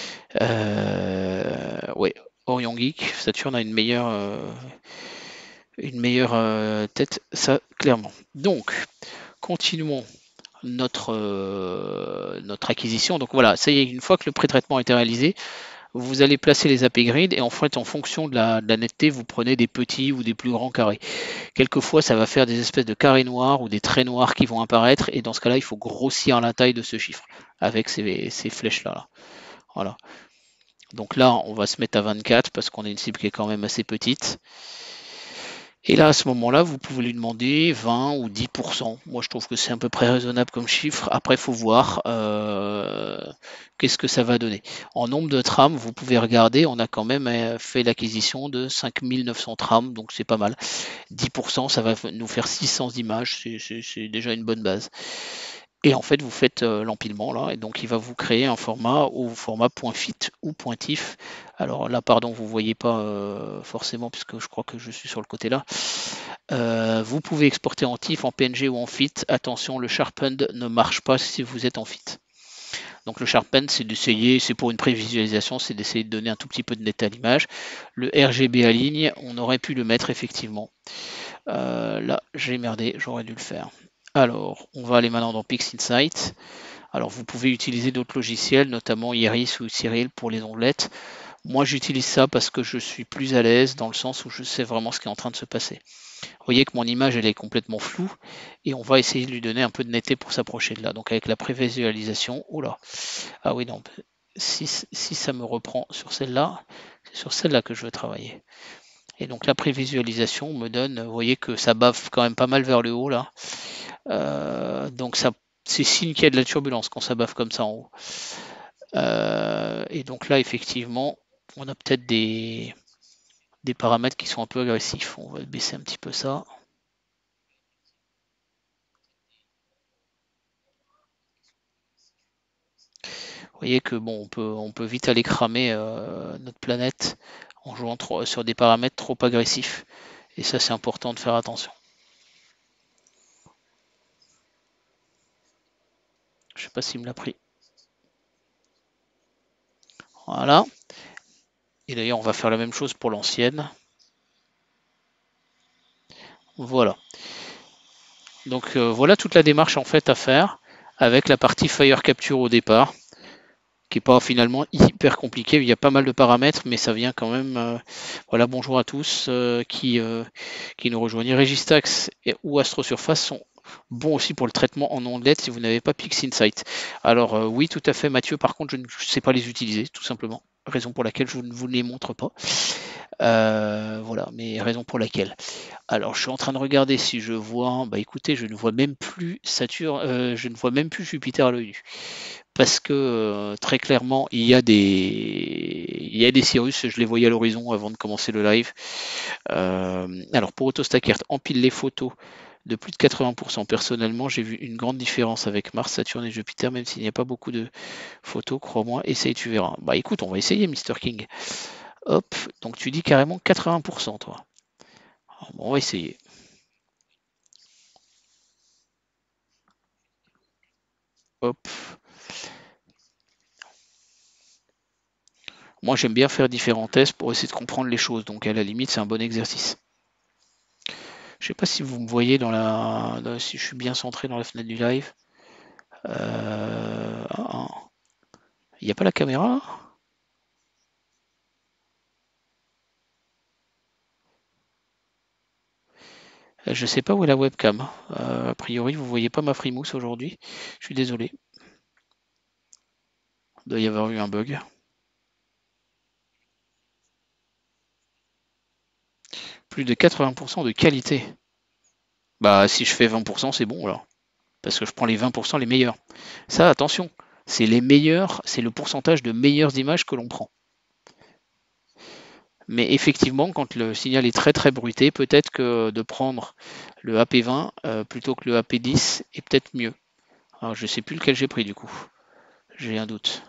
Euh, ouais, Orion Geek, Saturne a une meilleure, euh, une meilleure euh, tête, ça clairement. Donc, continuons notre, euh, notre acquisition. Donc voilà, ça y est, une fois que le pré-traitement a été réalisé, vous allez placer les A P grids et en fait, en fonction de la, de la netteté, vous prenez des petits ou des plus grands carrés. Quelquefois, ça va faire des espèces de carrés noirs ou des traits noirs qui vont apparaître et dans ce cas-là, il faut grossir la taille de ce chiffre avec ces, ces flèches-là. Là. Voilà. Donc là, on va se mettre à vingt-quatre parce qu'on a une cible qui est quand même assez petite. Et là, à ce moment-là, vous pouvez lui demander vingt ou dix pour cent. Moi, je trouve que c'est à peu près raisonnable comme chiffre. Après, il faut voir euh, qu'est-ce que ça va donner. En nombre de trames, vous pouvez regarder, on a quand même fait l'acquisition de cinq mille neuf cents trames, donc c'est pas mal. dix pour cent, ça va nous faire six cents images, c'est déjà une bonne base. Et en fait, vous faites euh, l'empilement là, et donc il va vous créer un format au format .fit ou .tif. Alors là, pardon, vous ne voyez pas euh, forcément, puisque je crois que je suis sur le côté là. Euh, vous pouvez exporter en TIFF, en P N G ou en Fit. Attention, le Sharpened ne marche pas si vous êtes en Fit. Donc le Sharpened, c'est d'essayer, c'est pour une prévisualisation, c'est d'essayer de donner un tout petit peu de net à l'image. Le R G B à ligne, on aurait pu le mettre effectivement. Euh, là, j'ai merdé, j'aurais dû le faire. Alors, on va aller maintenant dans PixInsight. Alors, vous pouvez utiliser d'autres logiciels, notamment Iris ou Cyril pour les onglettes. Moi, j'utilise ça parce que je suis plus à l'aise dans le sens où je sais vraiment ce qui est en train de se passer. Vous voyez que mon image, elle est complètement floue et on va essayer de lui donner un peu de netteté pour s'approcher de là. Donc, avec la prévisualisation, oula, ah oui, non, si, si ça me reprend sur celle-là, c'est sur celle-là que je veux travailler. Et donc, la prévisualisation me donne, vous voyez que ça bave quand même pas mal vers le haut là. Euh, donc ça, c'est signe qu'il y a de la turbulence quand ça baffe comme ça en haut. Euh, et donc là, effectivement, on a peut-être des, des paramètres qui sont un peu agressifs. On va baisser un petit peu ça. Vous voyez que bon, on peut, on peut vite aller cramer euh, notre planète en jouant trop, sur des paramètres trop agressifs. Et ça, c'est important de faire attention. Je sais pas s'il me l'a pris. Voilà. Et d'ailleurs, on va faire la même chose pour l'ancienne. Voilà. Donc euh, voilà toute la démarche en fait à faire avec la partie Fire Capture au départ, qui n'est pas finalement hyper compliqué. Il y a pas mal de paramètres, mais ça vient quand même. Euh, voilà, bonjour à tous euh, qui, euh, qui nous rejoignent. Registax et, ou Astrosurface sont bon aussi pour le traitement en ondelette si vous n'avez pas PixInsight. Alors euh, oui, tout à fait, Mathieu. Par contre, je ne sais pas les utiliser, tout simplement. Raison pour laquelle je ne vous les montre pas. Euh, voilà, mais raison pour laquelle. Alors, je suis en train de regarder si je vois. Bah écoutez, je ne vois même plus Saturne, euh, je ne vois même plus Jupiter à l'œil nu. Parce que euh, très clairement, il y a des, il y a des Cirrus, je les voyais à l'horizon avant de commencer le live. Euh, alors pour AutoStackert, empile les photos de plus de quatre-vingts pour cent. Personnellement, j'ai vu une grande différence avec Mars, Saturne et Jupiter, même s'il n'y a pas beaucoup de photos, crois-moi, essaye, tu verras. Bah écoute, on va essayer, Mister King. Hop, donc tu dis carrément quatre-vingts pour cent, toi. Bon, on va essayer. Hop. Moi, j'aime bien faire différents tests pour essayer de comprendre les choses, donc à la limite, c'est un bon exercice. Je sais pas si vous me voyez dans la, dans- si je suis bien centré dans la fenêtre du live. Euh, ah, il n'y a pas la caméra là? Je sais pas où est la webcam. Euh, a priori, vous voyez pas ma frimousse aujourd'hui. Je suis désolé. Il doit y avoir eu un bug. Plus de quatre-vingts pour cent de qualité. Bah, si je fais vingt pour cent, c'est bon alors. Parce que je prends les vingt pour cent les meilleurs. Ça, attention, c'est les meilleurs, c'est le pourcentage de meilleures images que l'on prend. Mais effectivement, quand le signal est très très bruité, peut-être que de prendre le A P vingt euh, plutôt que le A P dix est peut-être mieux. Alors, je sais plus lequel j'ai pris du coup. J'ai un doute.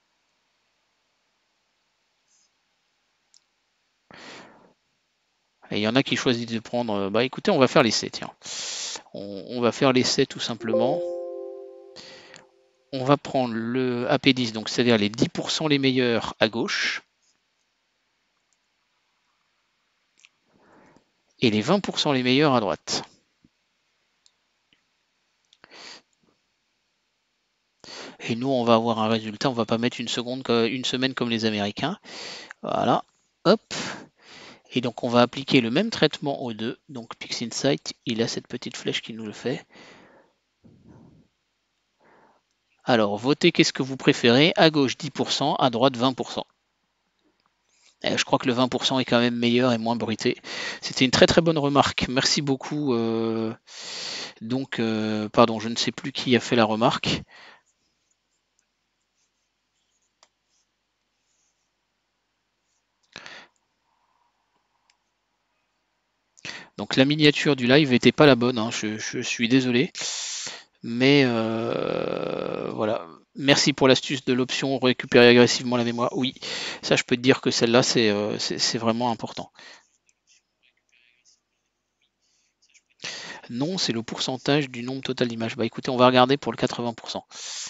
Et il y en a qui choisissent de prendre. euh, Bah écoutez, on va faire l'essai, tiens. On, on va faire l'essai tout simplement. On va prendre le A P dix, donc c'est-à-dire les dix pour cent les meilleurs à gauche. Et les vingt pour cent les meilleurs à droite. Et nous, on va avoir un résultat, on va pas mettre une seconde, une semaine comme les Américains. Voilà, hop. Et donc, on va appliquer le même traitement aux deux. Donc, PixInsight, il a cette petite flèche qui nous le fait. Alors, votez qu'est-ce que vous préférez. À gauche, dix pour cent, à droite, vingt pour cent. Et je crois que le vingt pour cent est quand même meilleur et moins bruité. C'était une très très bonne remarque. Merci beaucoup. Euh, donc, euh, pardon, je ne sais plus qui a fait la remarque. Donc la miniature du live n'était pas la bonne, hein, je, je, suis désolé. Mais euh, voilà. Merci pour l'astuce de l'option récupérer agressivement la mémoire. Oui, ça je peux te dire que celle-là, c'est euh, vraiment important. Non, c'est le pourcentage du nombre total d'images. Bah écoutez, on va regarder pour le quatre-vingts pour cent.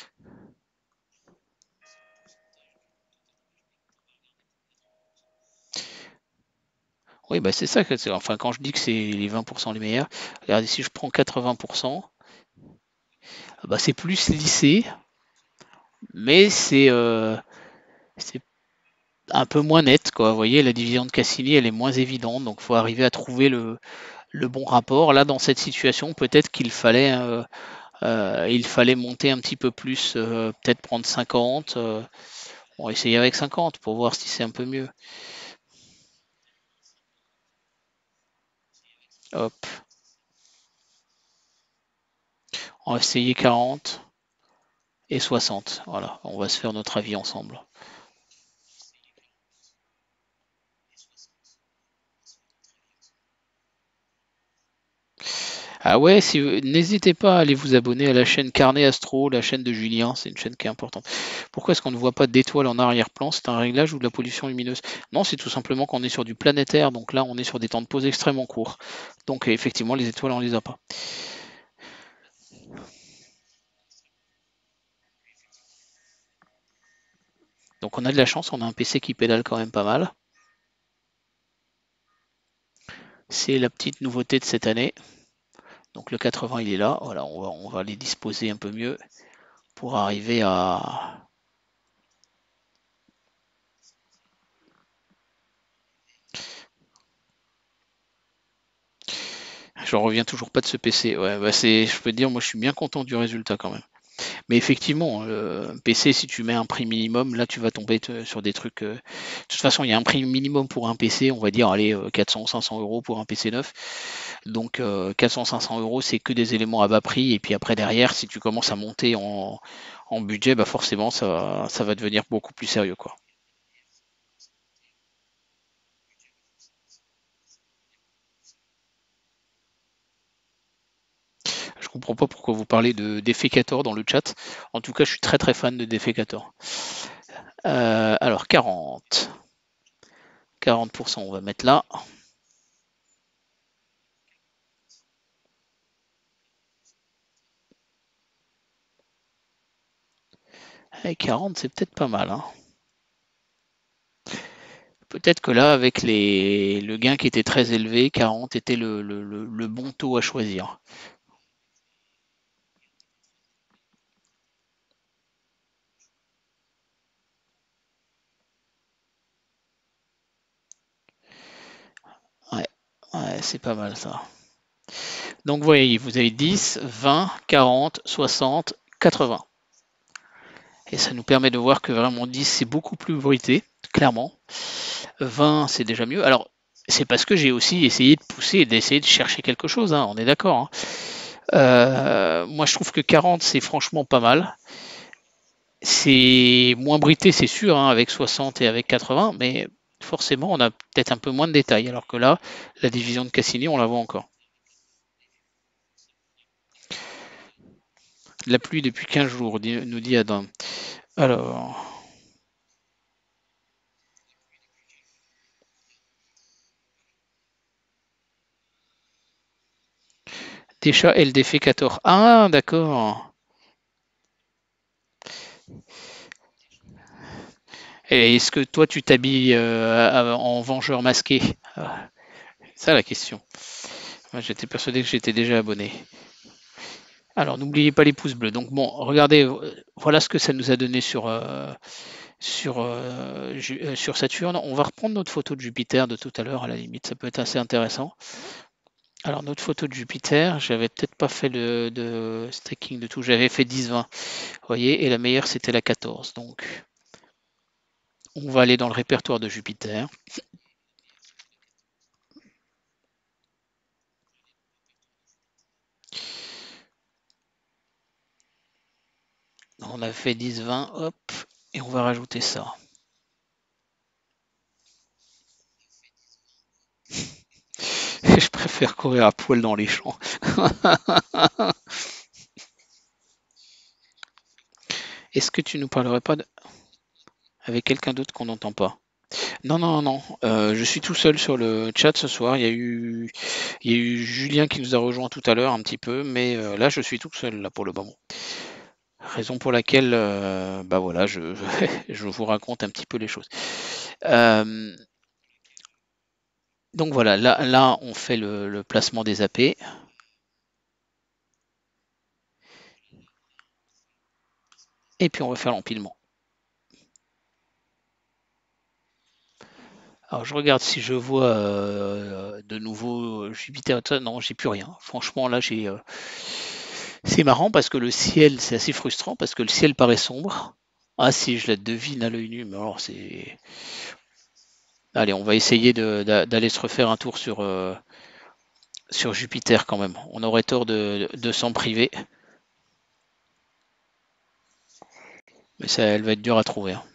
Oui, bah c'est ça que c'est. Enfin, quand je dis que c'est les vingt pour cent les meilleurs, regardez, si je prends quatre-vingts pour cent, bah c'est plus lissé, mais c'est euh, un peu moins net, quoi. Vous voyez, la division de Cassini, elle est moins évidente, donc il faut arriver à trouver le, le bon rapport. Là, dans cette situation, peut-être qu'il fallait, euh, euh, il fallait monter un petit peu plus, euh, peut-être prendre cinquante. Euh, on va essayer avec cinquante pour voir si c'est un peu mieux. Hop. On va essayer quarante et soixante. Voilà, on va se faire notre avis ensemble. Ah ouais, si n'hésitez pas à aller vous abonner à la chaîne Carnet Astro, la chaîne de Julien, c'est une chaîne qui est importante. Pourquoi est-ce qu'on ne voit pas d'étoiles en arrière-plan? C'est un réglage ou de la pollution lumineuse? Non, c'est tout simplement qu'on est sur du planétaire, donc là on est sur des temps de pause extrêmement courts. Donc effectivement, les étoiles on les a pas. Donc on a de la chance, on a un P C qui pédale quand même pas mal. C'est la petite nouveauté de cette année. Donc le quatre-vingts il est là, voilà, on va, on va les disposer un peu mieux pour arriver à, J'en reviens toujours pas de ce P C. Ouais, bah c'est, je peux te dire, moi je suis bien content du résultat quand même. Mais effectivement, euh, P C, si tu mets un prix minimum, là tu vas tomber te- sur des trucs. euh, De toute façon, il y a un prix minimum pour un P C, on va dire, allez, euh, quatre cents, cinq cents euros pour un P C neuf. Donc euh, quatre cents, cinq cents euros, c'est que des éléments à bas prix. Et puis après, derrière, si tu commences à monter en, en budget, bah forcément, ça, ça va devenir beaucoup plus sérieux, quoi. Je comprends pas pourquoi vous parlez de Defecator dans le chat. En tout cas, je suis très très fan de Defecator. Euh, alors quarante. quarante pour cent, on va mettre là. Et quarante, c'est peut-être pas mal, hein. Peut-être que là, avec les... le gain qui était très élevé, quarante était le, le- le- le bon taux à choisir. Ouais, ouais, c'est pas mal ça. Donc, vous voyez, vous avez dix, vingt, quarante, soixante, quatre-vingts. Et ça nous permet de voir que vraiment dix, c'est beaucoup plus bruité, clairement. vingt, c'est déjà mieux. Alors, c'est parce que j'ai aussi essayé de pousser et d'essayer de chercher quelque chose, hein, on est d'accord, hein. Euh, moi, je trouve que quarante, c'est franchement pas mal. C'est moins bruité, c'est sûr, hein, avec soixante et avec quatre-vingts, mais forcément, on a peut-être un peu moins de détails. Alors que là, la division de Cassini, on la voit encore. La pluie depuis quinze jours, nous dit Adam. Alors, Tesha L D F quatorze. Ah, d'accord. Et est-ce que toi, tu t'habilles euh, en vengeur masqué? Ah, c'est ça la question. Moi, j'étais persuadé que j'étais déjà abonné. Alors, n'oubliez pas les pouces bleus. Donc, bon, regardez, euh, voilà ce que ça nous a donné sur, euh, sur, euh, euh, sur Saturne. On va reprendre notre photo de Jupiter de tout à l'heure, à la limite, ça peut être assez intéressant. Alors, notre photo de Jupiter, j'avais peut-être pas fait le de stacking de tout, j'avais fait dix vingt, vous voyez, et la meilleure c'était la quatorze. Donc, on va aller dans le répertoire de Jupiter. On a fait dix vingt, hop, et on va rajouter ça. Je préfère courir à poil dans les champs. Est-ce que tu nous parlerais pas de... avec quelqu'un d'autre qu'on n'entend pas? Non, non, non. Euh, je suis tout seul sur le chat ce soir. Il y a eu, il y a eu Julien qui nous a rejoint tout à l'heure un petit peu, mais euh, là, je suis tout seul là pour le moment. Raison pour laquelle, euh, bah voilà, je, je vous raconte un petit peu les choses. Euh, donc voilà, là, là, on fait le, le placement des A P. Et puis on va faire l'empilement. Alors je regarde si je vois euh, de nouveau Jupiter. Non, j'ai plus rien. Franchement, là, j'ai. euh, C'est marrant parce que le ciel, c'est assez frustrant parce que le ciel paraît sombre. Ah si, je la devine à l'œil nu, mais alors c'est. Allez, on va essayer de- d'a- d'aller se refaire un tour sur, euh, sur Jupiter quand même. On aurait tort de, de s'en priver, mais ça, elle va être dure à trouver, hein.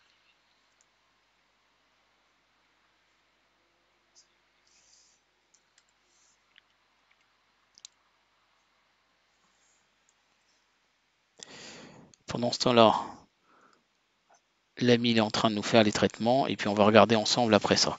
Pendant ce temps-là, l'ami il est en train de nous faire les traitements et puis on va regarder ensemble après ça.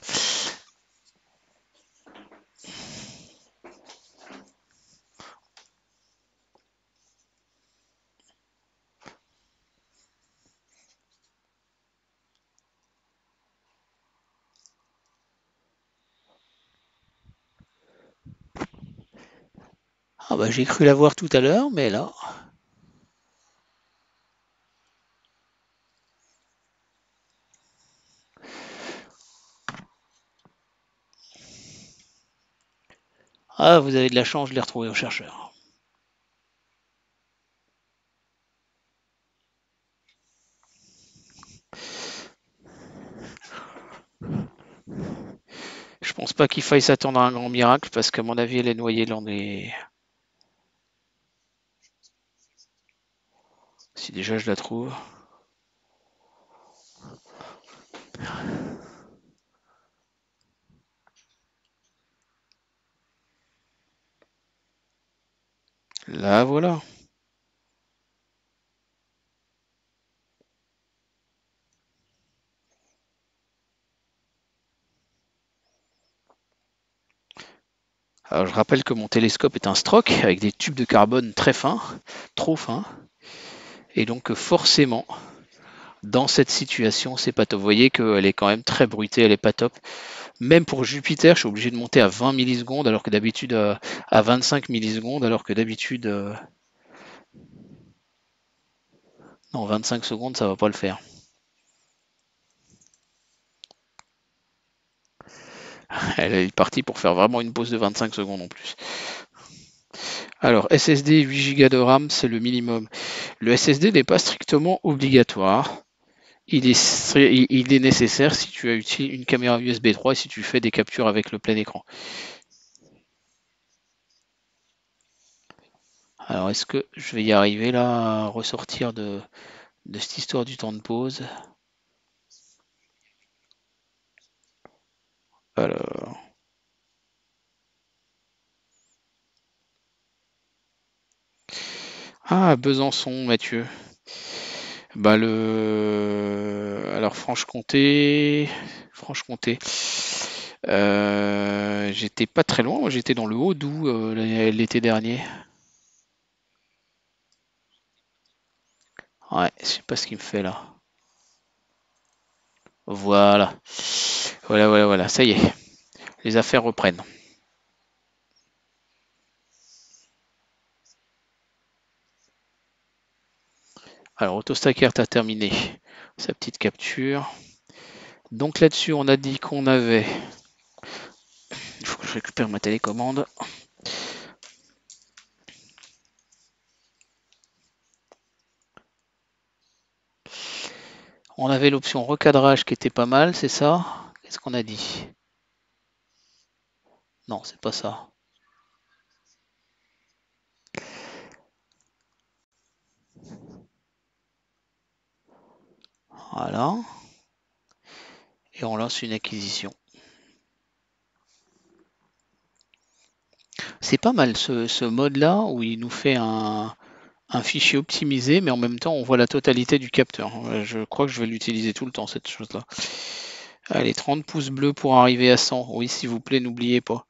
Ah bah j'ai cru la voir tout à l'heure, mais là. Ah, vous avez de la chance, je l'ai retrouvé au chercheur. Je pense pas qu'il faille s'attendre à un grand miracle parce qu'à mon avis, elle est noyée dans des. Si déjà je la trouve. Là, voilà. Alors, je rappelle que mon télescope est un stroke avec des tubes de carbone très fins, trop fins. Et donc, forcément, dans cette situation, c'est pas top. Vous voyez qu'elle est quand même très bruitée, elle est pas top. Même pour Jupiter, je suis obligé de monter à vingt millisecondes alors que d'habitude euh, à vingt-cinq millisecondes, alors que d'habitude. Euh... Non, vingt-cinq secondes, ça va pas le faire. Elle est partie pour faire vraiment une pause de vingt-cinq secondes en plus. Alors, S S D huit giga de RAM, c'est le minimum. Le S S D n'est pas strictement obligatoire. Il est, il est nécessaire si tu as utilisé une caméra U S B trois et si tu fais des captures avec le plein écran. Alors, est-ce que je vais y arriver là à ressortir de, de cette histoire du temps de pause? Alors. Ah, Besançon, Mathieu. Bah le. Alors Franche-Comté. Franche-Comté. Euh, j'étais pas très loin, moi j'étais dans le Haut-Doubs euh, l'été dernier. Ouais, je sais pas ce qu'il me fait là. Voilà. Voilà, voilà, voilà, ça y est. Les affaires reprennent. Alors Autostacker a terminé sa petite capture. Donc là-dessus, on a dit qu'on avait. Il faut que je récupère ma télécommande. On avait l'option recadrage qui était pas mal, c'est ça? Qu'est-ce qu'on a dit? Non, c'est pas ça. Voilà. Et on lance une acquisition. C'est pas mal ce, ce mode-là où il nous fait un, un fichier optimisé, mais en même temps on voit la totalité du capteur. Je crois que je vais l'utiliser tout le temps, cette chose-là. Allez, trente pouces bleus pour arriver à cent. Oui, s'il vous plaît, n'oubliez pas.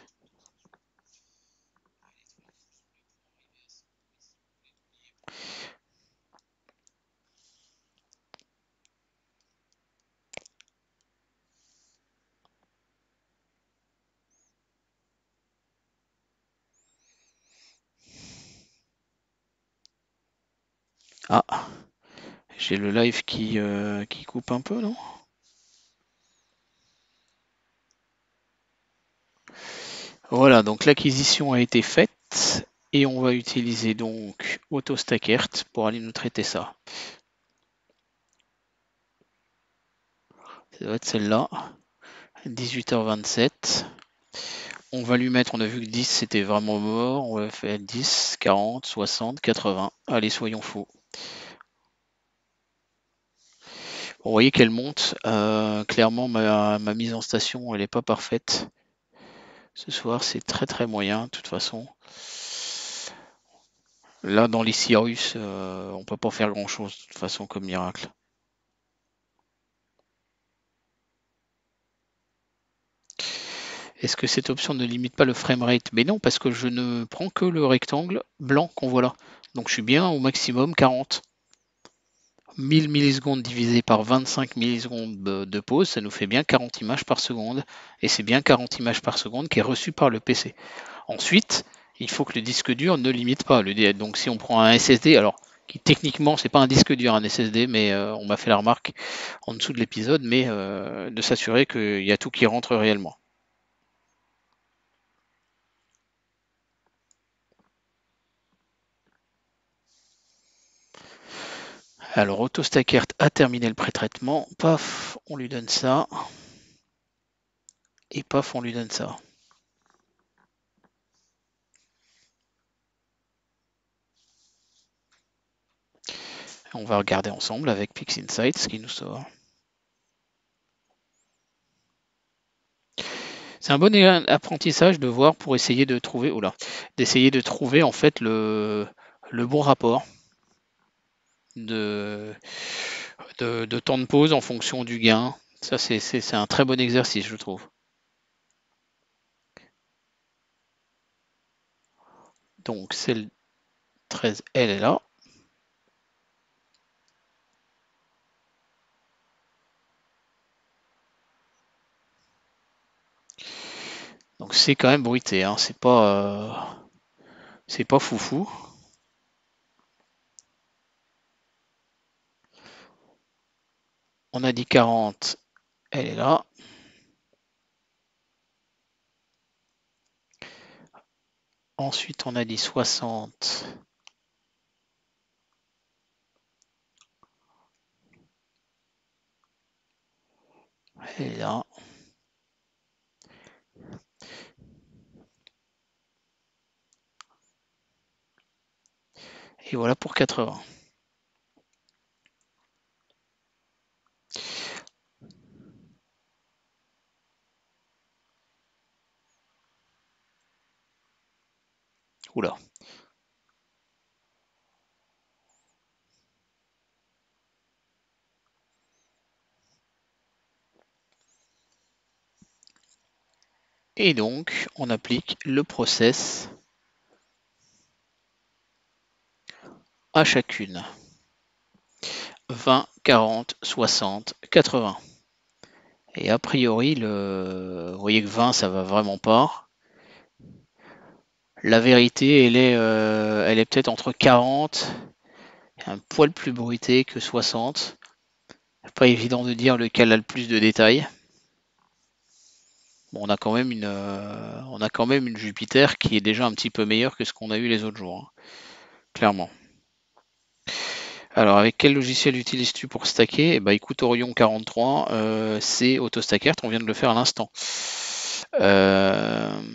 Ah, j'ai le live qui, euh, qui coupe un peu, non? Voilà, donc l'acquisition a été faite et on va utiliser donc AutoStackert pour aller nous traiter ça. Ça doit être celle-là, dix-huit heures vingt-sept. On va lui mettre, on a vu que dix c'était vraiment mort, on va faire dix, quarante, soixante, quatre-vingts. Allez, soyons fous. Vous voyez qu'elle monte. Euh, clairement, ma, ma mise en station, elle n'est pas parfaite. Ce soir, c'est très très moyen, de toute façon. Là, dans les Cyrus, euh, on peut pas faire grand chose, de toute façon, comme miracle. Est-ce que cette option ne limite pas le framerate? Mais non, parce que je ne prends que le rectangle blanc qu'on voit là. Donc je suis bien au maximum quarante. mille millisecondes divisé par vingt-cinq millisecondes de pause, ça nous fait bien quarante images par seconde. Et c'est bien quarante images par seconde qui est reçu par le P C. Ensuite, il faut que le disque dur ne limite pas. Le, donc si on prend un S S D, alors qui techniquement c'est pas un disque dur un S S D, mais euh, on m'a fait la remarque en dessous de l'épisode, mais euh, de s'assurer qu'il y a tout qui rentre réellement. Alors, AutoStackert a terminé le pré-traitement. Paf, on lui donne ça. Et paf, on lui donne ça. On va regarder ensemble avec PixInsight ce qui nous sort. C'est un bon apprentissage de voir pour essayer de trouver, oula, d'essayer de trouver en fait le, le bon rapport de, de, de temps de pause en fonction du gain. Ça, c'est un très bon exercice, je trouve. Donc, celle treize, elle est là. Donc, c'est quand même bruité, hein. C'est pas, euh, c'est pas foufou. On a dit quarante, elle est là. Ensuite, on a dit soixante. Elle est là. Et voilà pour quatre-vingts. Oula. Et donc, on applique le process à chacune. vingt, quarante, soixante, quatre-vingts. Et a priori, le... vous voyez que vingt, ça va vraiment pas. La vérité, elle est, euh, elle est peut-être entre quarante, un poil plus bruité que soixante. Pas évident de dire lequel a le plus de détails. Bon, on a quand même une, euh, on a quand même une Jupiter qui est déjà un petit peu meilleure que ce qu'on a eu les autres jours, hein, clairement. Alors, avec quel logiciel utilises-tu pour stacker? Eh ben, écoute, Orion quarante-trois, euh, c'est AutoStackert, on vient de le faire à l'instant. Euh...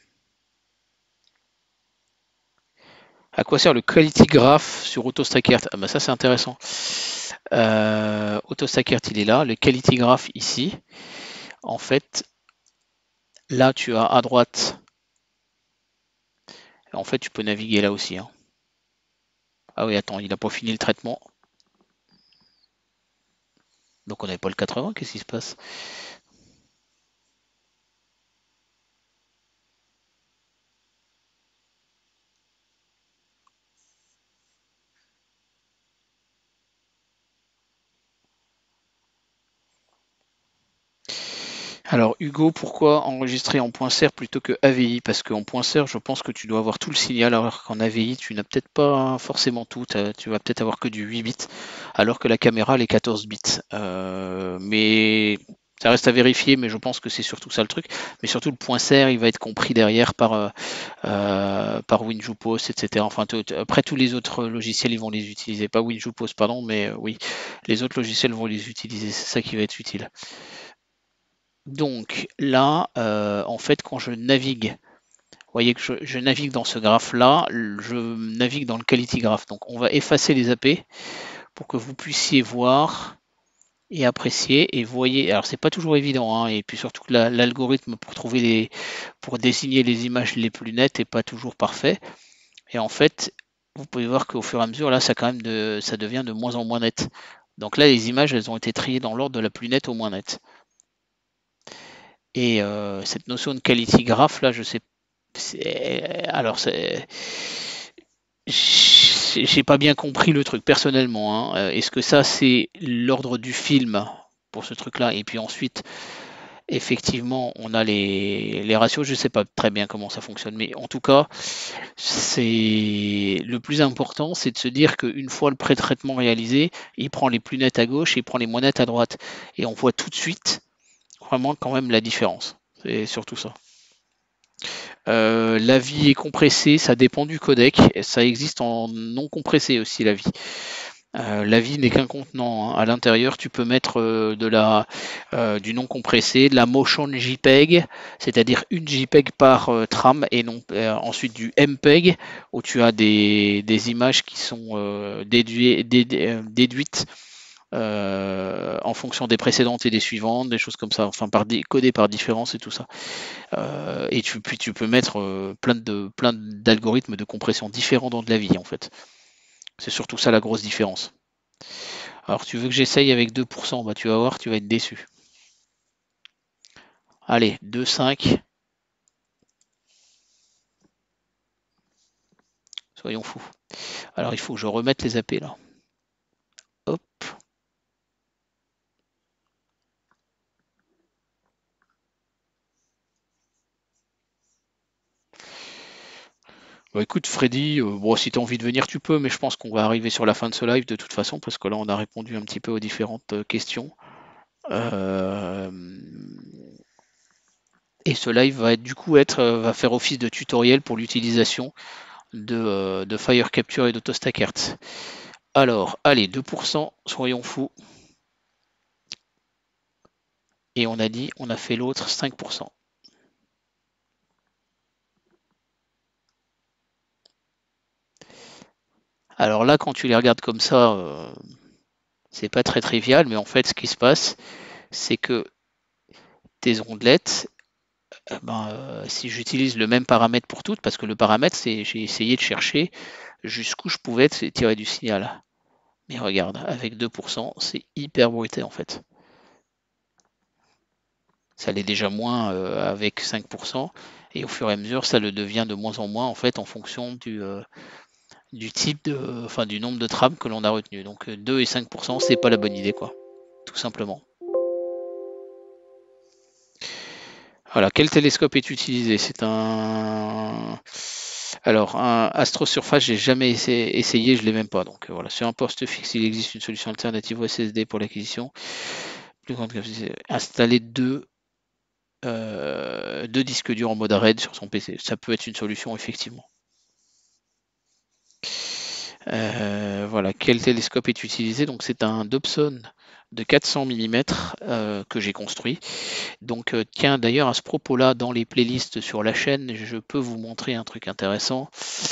À quoi sert le Quality Graph sur AutoStackert? Ah ben ça, c'est intéressant. Euh, AutoStackert, il est là. Le Quality Graph, ici. En fait, là, tu as à droite. En fait, tu peux naviguer là aussi, hein. Ah oui, attends, il n'a pas fini le traitement. Donc, on n'avait pas le quatre-vingts, qu'est-ce qui se passe? Alors Hugo, pourquoi enregistrer en .ser plutôt que A V I? Parce qu'en .ser, je pense que tu dois avoir tout le signal, alors qu'en A V I, tu n'as peut-être pas forcément tout. Tu vas peut-être avoir que du huit bits, alors que la caméra, elle est quatorze bits. Euh, mais ça reste à vérifier, mais je pense que c'est surtout ça le truc. Mais surtout le .ser, il va être compris derrière par, euh, par WinJuPost, et cetera. Enfin, après, tous les autres logiciels, ils vont les utiliser. Pas WinJuPost, pardon, mais euh, oui, les autres logiciels vont les utiliser. C'est ça qui va être utile. Donc là, euh, en fait, quand je navigue, vous voyez que je, je navigue dans ce graphe-là, je navigue dans le Quality Graph. Donc on va effacer les A P pour que vous puissiez voir et apprécier. Et vous voyez, alors c'est pas toujours évident, hein, et puis surtout que l'algorithme la, pour trouver les, pour désigner les images les plus nettes n'est pas toujours parfait. Et en fait, vous pouvez voir qu'au fur et à mesure, là, ça quand même de, ça devient de moins en moins net. Donc là, les images, elles ont été triées dans l'ordre de la plus nette au moins nette. Et euh, cette notion de quality graph, là, je sais. Alors, j'ai pas bien compris le truc personnellement, hein. Est-ce que ça, c'est l'ordre du film pour ce truc-là? Et puis ensuite, effectivement, on a les, les ratios. Je sais pas très bien comment ça fonctionne, mais en tout cas, c'est le plus important, c'est de se dire qu'une fois le pré-traitement réalisé, il prend les plus nets à gauche et il prend les moins nets à droite. Et on voit tout de suite vraiment quand même la différence. C'est surtout ça. Euh, la vie est compressée, ça dépend du codec. Ça existe en non compressé aussi, la vie. Euh, la vie n'est qu'un contenant, hein. À l'intérieur, tu peux mettre euh, de la, euh, du non compressé, de la motion JPEG, c'est-à-dire une JPEG par euh, tram, et non euh, ensuite du MPEG, où tu as des, des images qui sont euh, déduit- dédu- euh, déduites euh, en fonction des précédentes et des suivantes, des choses comme ça, enfin par di- codées par différence et tout ça. Euh, et tu, puis tu peux mettre euh, plein de plein d'algorithmes de compression différents dans de la vie en fait. C'est surtout ça la grosse différence. Alors tu veux que j'essaye avec deux pour cent, bah tu vas voir, tu vas être déçu. Allez, deux virgule cinq. Soyons fous. Alors il faut que je remette les A P là. Hop. Bah écoute Freddy, euh, bon si tu as envie de venir tu peux, mais je pense qu'on va arriver sur la fin de ce live de toute façon, parce que là on a répondu un petit peu aux différentes euh, questions. Euh, Et ce live va être, du coup être, euh, va faire office de tutoriel pour l'utilisation de, euh, de Fire Capture et d'AutoStackErts. Alors, allez, deux pour cent, soyons fous. Et on a dit, on a fait l'autre cinq pour cent. Alors là, quand tu les regardes comme ça, euh, c'est pas très trivial, mais en fait, ce qui se passe, c'est que tes ondelettes, eh ben, euh, si j'utilise le même paramètre pour toutes, parce que le paramètre, c'est j'ai essayé de chercher jusqu'où je pouvais tirer du signal. Mais regarde, avec deux pour cent, c'est hyper bruité en fait. Ça l'est déjà moins euh, avec cinq pour cent, et au fur et à mesure, ça le devient de moins en moins en fait en fonction du, euh, du type de, enfin du nombre de trames que l'on a retenu. Donc euh, deux et cinq pour cent, c'est pas la bonne idée quoi, tout simplement. Voilà, quel télescope est utilisé? C'est un. Alors, un Astro-Surface, j'ai jamais essayé, essayé je l'ai même pas. Donc euh, voilà, sur un poste fixe, il existe une solution alternative au S S D pour l'acquisition. Plus grande capacité. Installer deux, euh, deux disques durs en mode RAID sur son P C. Ça peut être une solution, effectivement. Euh, voilà, quel télescope est utilisé? Donc c'est un Dobson de quatre cents millimètres euh, que j'ai construit. Donc euh, tiens, d'ailleurs à ce propos-là, dans les playlists sur la chaîne, je peux vous montrer un truc intéressant.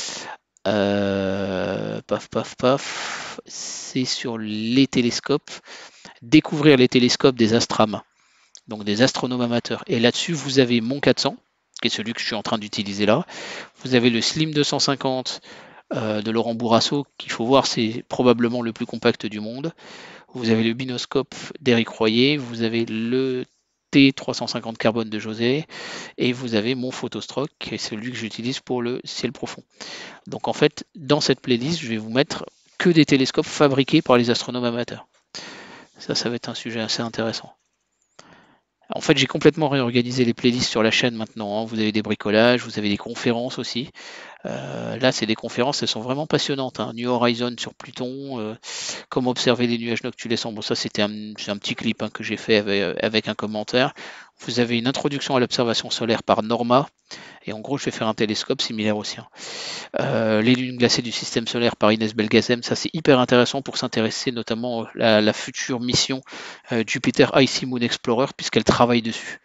Euh, paf, paf, paf. C'est sur les télescopes. Découvrir les télescopes des Astram, donc des astronomes amateurs. Et là-dessus, vous avez mon quatre cents, qui est celui que je suis en train d'utiliser là. Vous avez le Slim deux cent cinquante euh, de Laurent Bourrasso, qu'il faut voir, c'est probablement le plus compact du monde. Vous avez le Binoscope d'Éric Royer, vous avez le T trois cent cinquante carbone de José, et vous avez mon Photostroke, qui est celui que j'utilise pour le ciel profond. Donc en fait, dans cette playlist, je vais vous mettre que des télescopes fabriqués par les astronomes amateurs. Ça, ça va être un sujet assez intéressant. En fait, j'ai complètement réorganisé les playlists sur la chaîne maintenant, hein. Vous avez des bricolages, vous avez des conférences aussi. Euh, là, c'est des conférences, elles sont vraiment passionnantes, hein. New Horizon sur Pluton, euh, comment observer les nuages noctulescents. Bon, ça, c'était un, un petit clip hein, que j'ai fait avec, avec un commentaire. Vous avez une introduction à l'observation solaire par Norma. Et en gros, je vais faire un télescope similaire au sien. Euh, les lunes glacées du système solaire par Inès Belgacem, ça c'est hyper intéressant pour s'intéresser notamment à la, la future mission euh, Jupiter Icy Moon Explorer, puisqu'elle travaille dessus.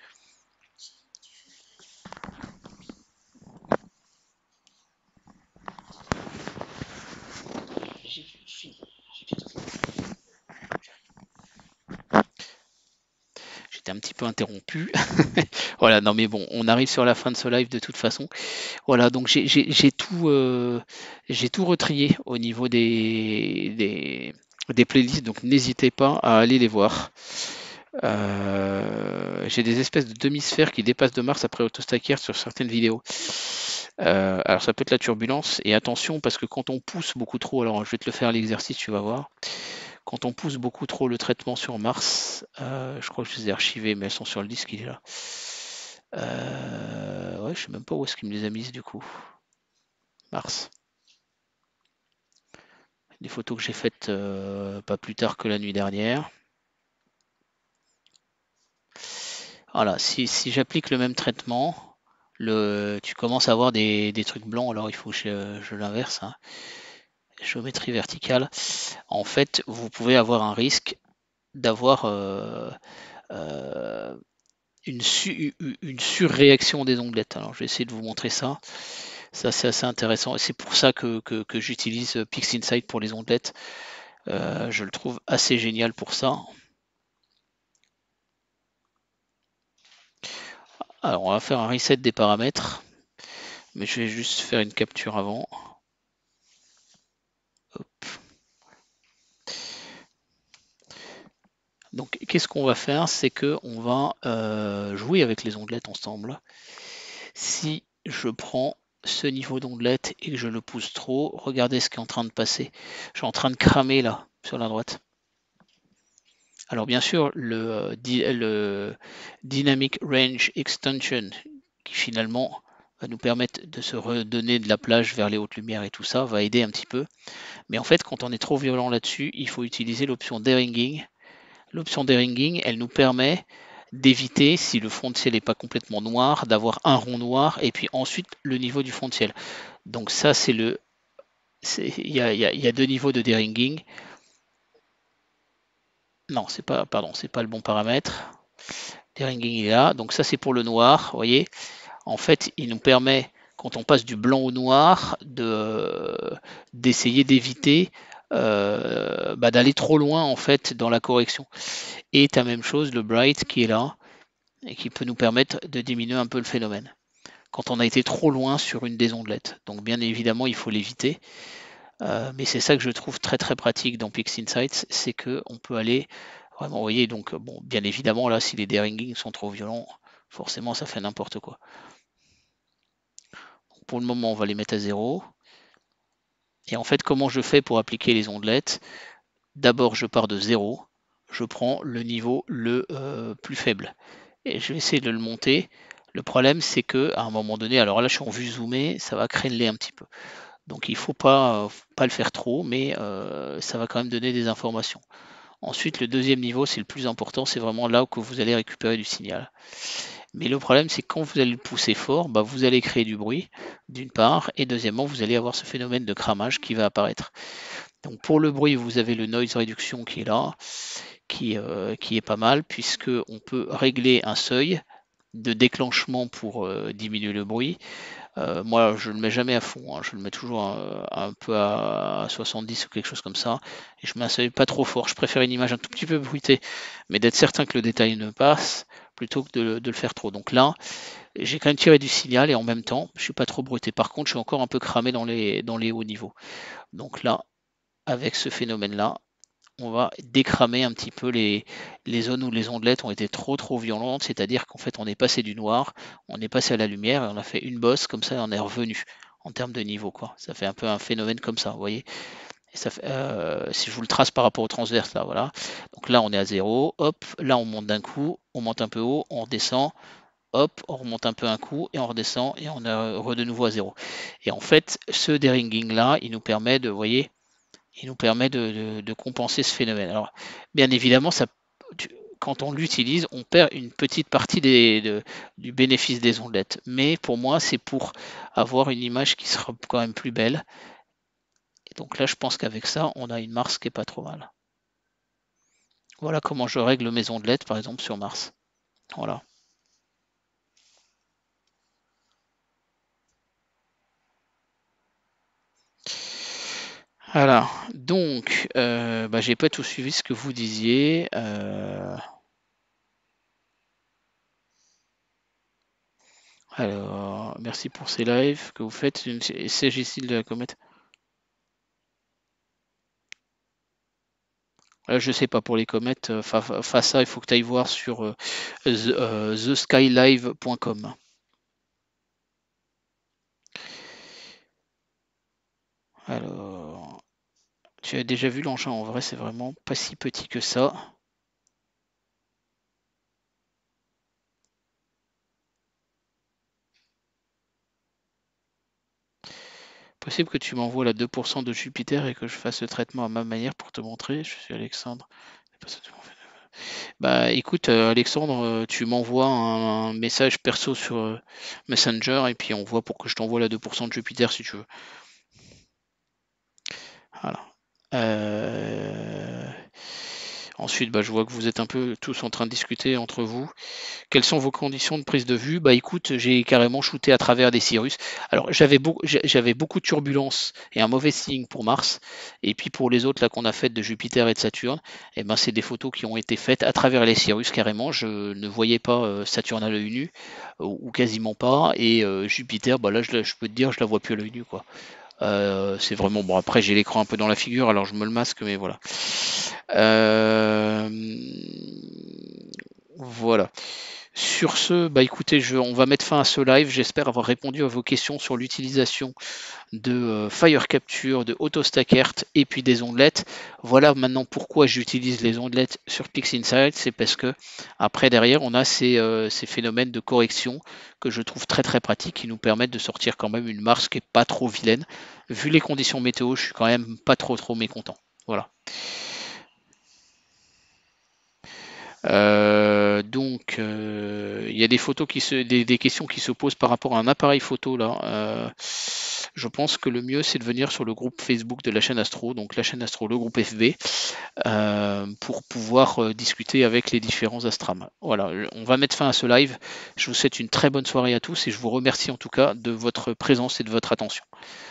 J'étais un petit peu interrompu. Voilà, non mais bon, on arrive sur la fin de ce live de toute façon. Voilà, donc j'ai j'ai tout, euh, j'ai tout retrié au niveau des, des, des playlists, donc n'hésitez pas à aller les voir. Euh, j'ai des espèces de demi-sphères qui dépassent de Mars après AutoStacker sur certaines vidéos. Euh, alors ça peut être la turbulence, et attention parce que quand on pousse beaucoup trop, alors je vais te le faire l'exercice, tu vas voir. Quand on pousse beaucoup trop le traitement sur Mars, euh, je crois que je les ai archivées, mais elles sont sur le disque, il est là. Euh, ouais, je sais même pas où est-ce qu'il me les a mises du coup. Mars. Des photos que j'ai faites euh, pas plus tard que la nuit dernière. Voilà, si, si j'applique le même traitement, le, tu commences à avoir des, des trucs blancs, alors il faut que je, je l'inverse. Hein. géométrie verticale, en fait, vous pouvez avoir un risque d'avoir euh, euh, une, su une surréaction des onglettes. Alors, je vais essayer de vous montrer ça. Ça, c'est assez intéressant. Et c'est pour ça que, que, que j'utilise PixInsight pour les onglettes. Euh, je le trouve assez génial pour ça. Alors, on va faire un reset des paramètres. Mais je vais juste faire une capture avant. Hop. Donc, qu'est-ce qu'on va faire? C'est que on va euh, jouer avec les onglettes ensemble. Si je prends ce niveau d'onglette et que je le pousse trop, regardez ce qui est en train de passer. Je suis en train de cramer là, sur la droite. Alors bien sûr, le, le Dynamic Range Extension, qui finalement va nous permettre de se redonner de la plage vers les hautes lumières et tout ça, va aider un petit peu. Mais en fait, quand on est trop violent là-dessus, il faut utiliser l'option Deringing. L'option Deringing, elle nous permet d'éviter, si le fond de ciel n'est pas complètement noir, d'avoir un rond noir et puis ensuite le niveau du fond de ciel. Donc ça, c'est le... Il y a, y, a, y a deux niveaux de Deringing. Non, c'est pas, pardon, c'est pas le bon paramètre. Deringing est là. Donc ça, c'est pour le noir, vous voyez. En fait, il nous permet, quand on passe du blanc au noir, de d'essayer d'éviter euh, bah, d'aller trop loin en fait dans la correction. Et tu as même chose, le bright qui est là et qui peut nous permettre de diminuer un peu le phénomène quand on a été trop loin sur une des ondelettes. Donc bien évidemment, il faut l'éviter. Euh, mais c'est ça que je trouve très très pratique dans PixInsight, c'est qu'on peut aller vraiment, vous voyez, donc bon, bien évidemment, là, si les deringings sont trop violents, forcément, ça fait n'importe quoi. Donc, pour le moment, on va les mettre à zéro. Et en fait, comment je fais pour appliquer les ondelettes? D'abord, je pars de zéro, je prends le niveau le euh, plus faible. Et je vais essayer de le monter. Le problème, c'est que à un moment donné, alors là, je suis en vue zoomée, ça va créneler un petit peu. Donc, il ne faut pas, pas le faire trop, mais euh, ça va quand même donner des informations. Ensuite, le deuxième niveau, c'est le plus important, c'est vraiment là où vous allez récupérer du signal. Mais le problème, c'est que quand vous allez le pousser fort, bah, vous allez créer du bruit, d'une part, et deuxièmement, vous allez avoir ce phénomène de cramage qui va apparaître. Donc pour le bruit, vous avez le noise reduction qui est là, qui, euh, qui est pas mal, puisqu'on peut régler un seuil de déclenchement pour euh, diminuer le bruit. Euh, moi, je ne le mets jamais à fond, hein. Je le mets toujours un, un peu à soixante-dix ou quelque chose comme ça. Et je mets un seuil pas trop fort. Je préfère une image un tout petit peu bruitée, mais d'être certain que le détail ne passe, plutôt que de, de le faire trop. Donc là, j'ai quand même tiré du signal et en même temps, je suis pas trop bruité. Par contre, je suis encore un peu cramé dans les, dans les hauts niveaux. Donc là, avec ce phénomène-là, on va décramer un petit peu les, les zones où les ondelettes ont été trop trop violentes, c'est-à-dire qu'en fait on est passé du noir, on est passé à la lumière et on a fait une bosse comme ça et on est revenu en termes de niveau, quoi. Ça fait un peu un phénomène comme ça, vous voyez. Et ça fait, euh, si je vous le trace par rapport au transverse, là, voilà. Donc là on est à zéro, hop, là on monte d'un coup, on monte un peu haut, on redescend, hop, on remonte un peu un coup et on redescend et on est re de nouveau à zéro. Et en fait, ce deringing là, il nous permet de, vous voyez, il nous permet de, de, de compenser ce phénomène. Alors, bien évidemment, ça, quand on l'utilise, on perd une petite partie des, de, du bénéfice des ondelettes. Mais pour moi, c'est pour avoir une image qui sera quand même plus belle. Et donc là, je pense qu'avec ça, on a une Mars qui est pas trop mal. Voilà comment je règle mes ondelettes, par exemple, sur Mars. Voilà. Voilà, donc euh, bah, j'ai pas tout suivi ce que vous disiez. Euh... Alors, merci pour ces lives que vous faites. S'agit-il de la comète? Euh, je sais pas pour les comètes. Euh, face ça, il faut que tu ailles voir sur euh, the, euh, the skylive point com. Alors, tu as déjà vu l'engin en vrai, c'est vraiment pas si petit que ça. Possible que tu m'envoies la deux pour cent de Jupiter et que je fasse le traitement à ma manière pour te montrer. Je suis Alexandre. Bah écoute, euh, Alexandre, euh, tu m'envoies un, un message perso sur euh, Messenger et puis on voit pour que je t'envoie la deux pour cent de Jupiter si tu veux. Voilà. Euh, Ensuite, bah, je vois que vous êtes un peu tous en train de discuter entre vous. Quelles sont vos conditions de prise de vue? Bah écoute, j'ai carrément shooté à travers des Cirrus. Alors j'avais beau- j'ai- j'avais beaucoup de turbulences et un mauvais signe pour Mars. Et puis pour les autres là qu'on a faites de Jupiter et de Saturne, eh ben c'est des photos qui ont été faites à travers les Cirrus carrément. Je ne voyais pas euh, Saturne à l'œil nu ou, ou quasiment pas. Et euh, Jupiter, bah là je, la- je peux te dire, je la vois plus à l'œil nu quoi. Euh, c'est vraiment bon. Après, j'ai l'écran un peu dans la figure, alors je me le masque, mais voilà. Euh, Voilà. Sur ce, bah écoutez, je, on va mettre fin à ce live. J'espère avoir répondu à vos questions sur l'utilisation de euh, Fire Capture, de AutoStackert et puis des ondelettes. Voilà maintenant pourquoi j'utilise les ondelettes sur PixInsight. C'est parce que après derrière, on a ces, euh, ces phénomènes de correction que je trouve très très pratiques qui nous permettent de sortir quand même une Mars qui est pas trop vilaine. Vu les conditions météo, je suis quand même pas trop trop mécontent. Voilà. Euh, donc, euh, il y a des photos qui se, des, des questions qui se posent par rapport à un appareil photo là. Euh, je pense que le mieux c'est de venir sur le groupe Facebook de la chaîne Astro, donc la chaîne Astro, le groupe F B, euh, pour pouvoir euh, discuter avec les différents astrams. Voilà, on va mettre fin à ce live. Je vous souhaite une très bonne soirée à tous et je vous remercie en tout cas de votre présence et de votre attention.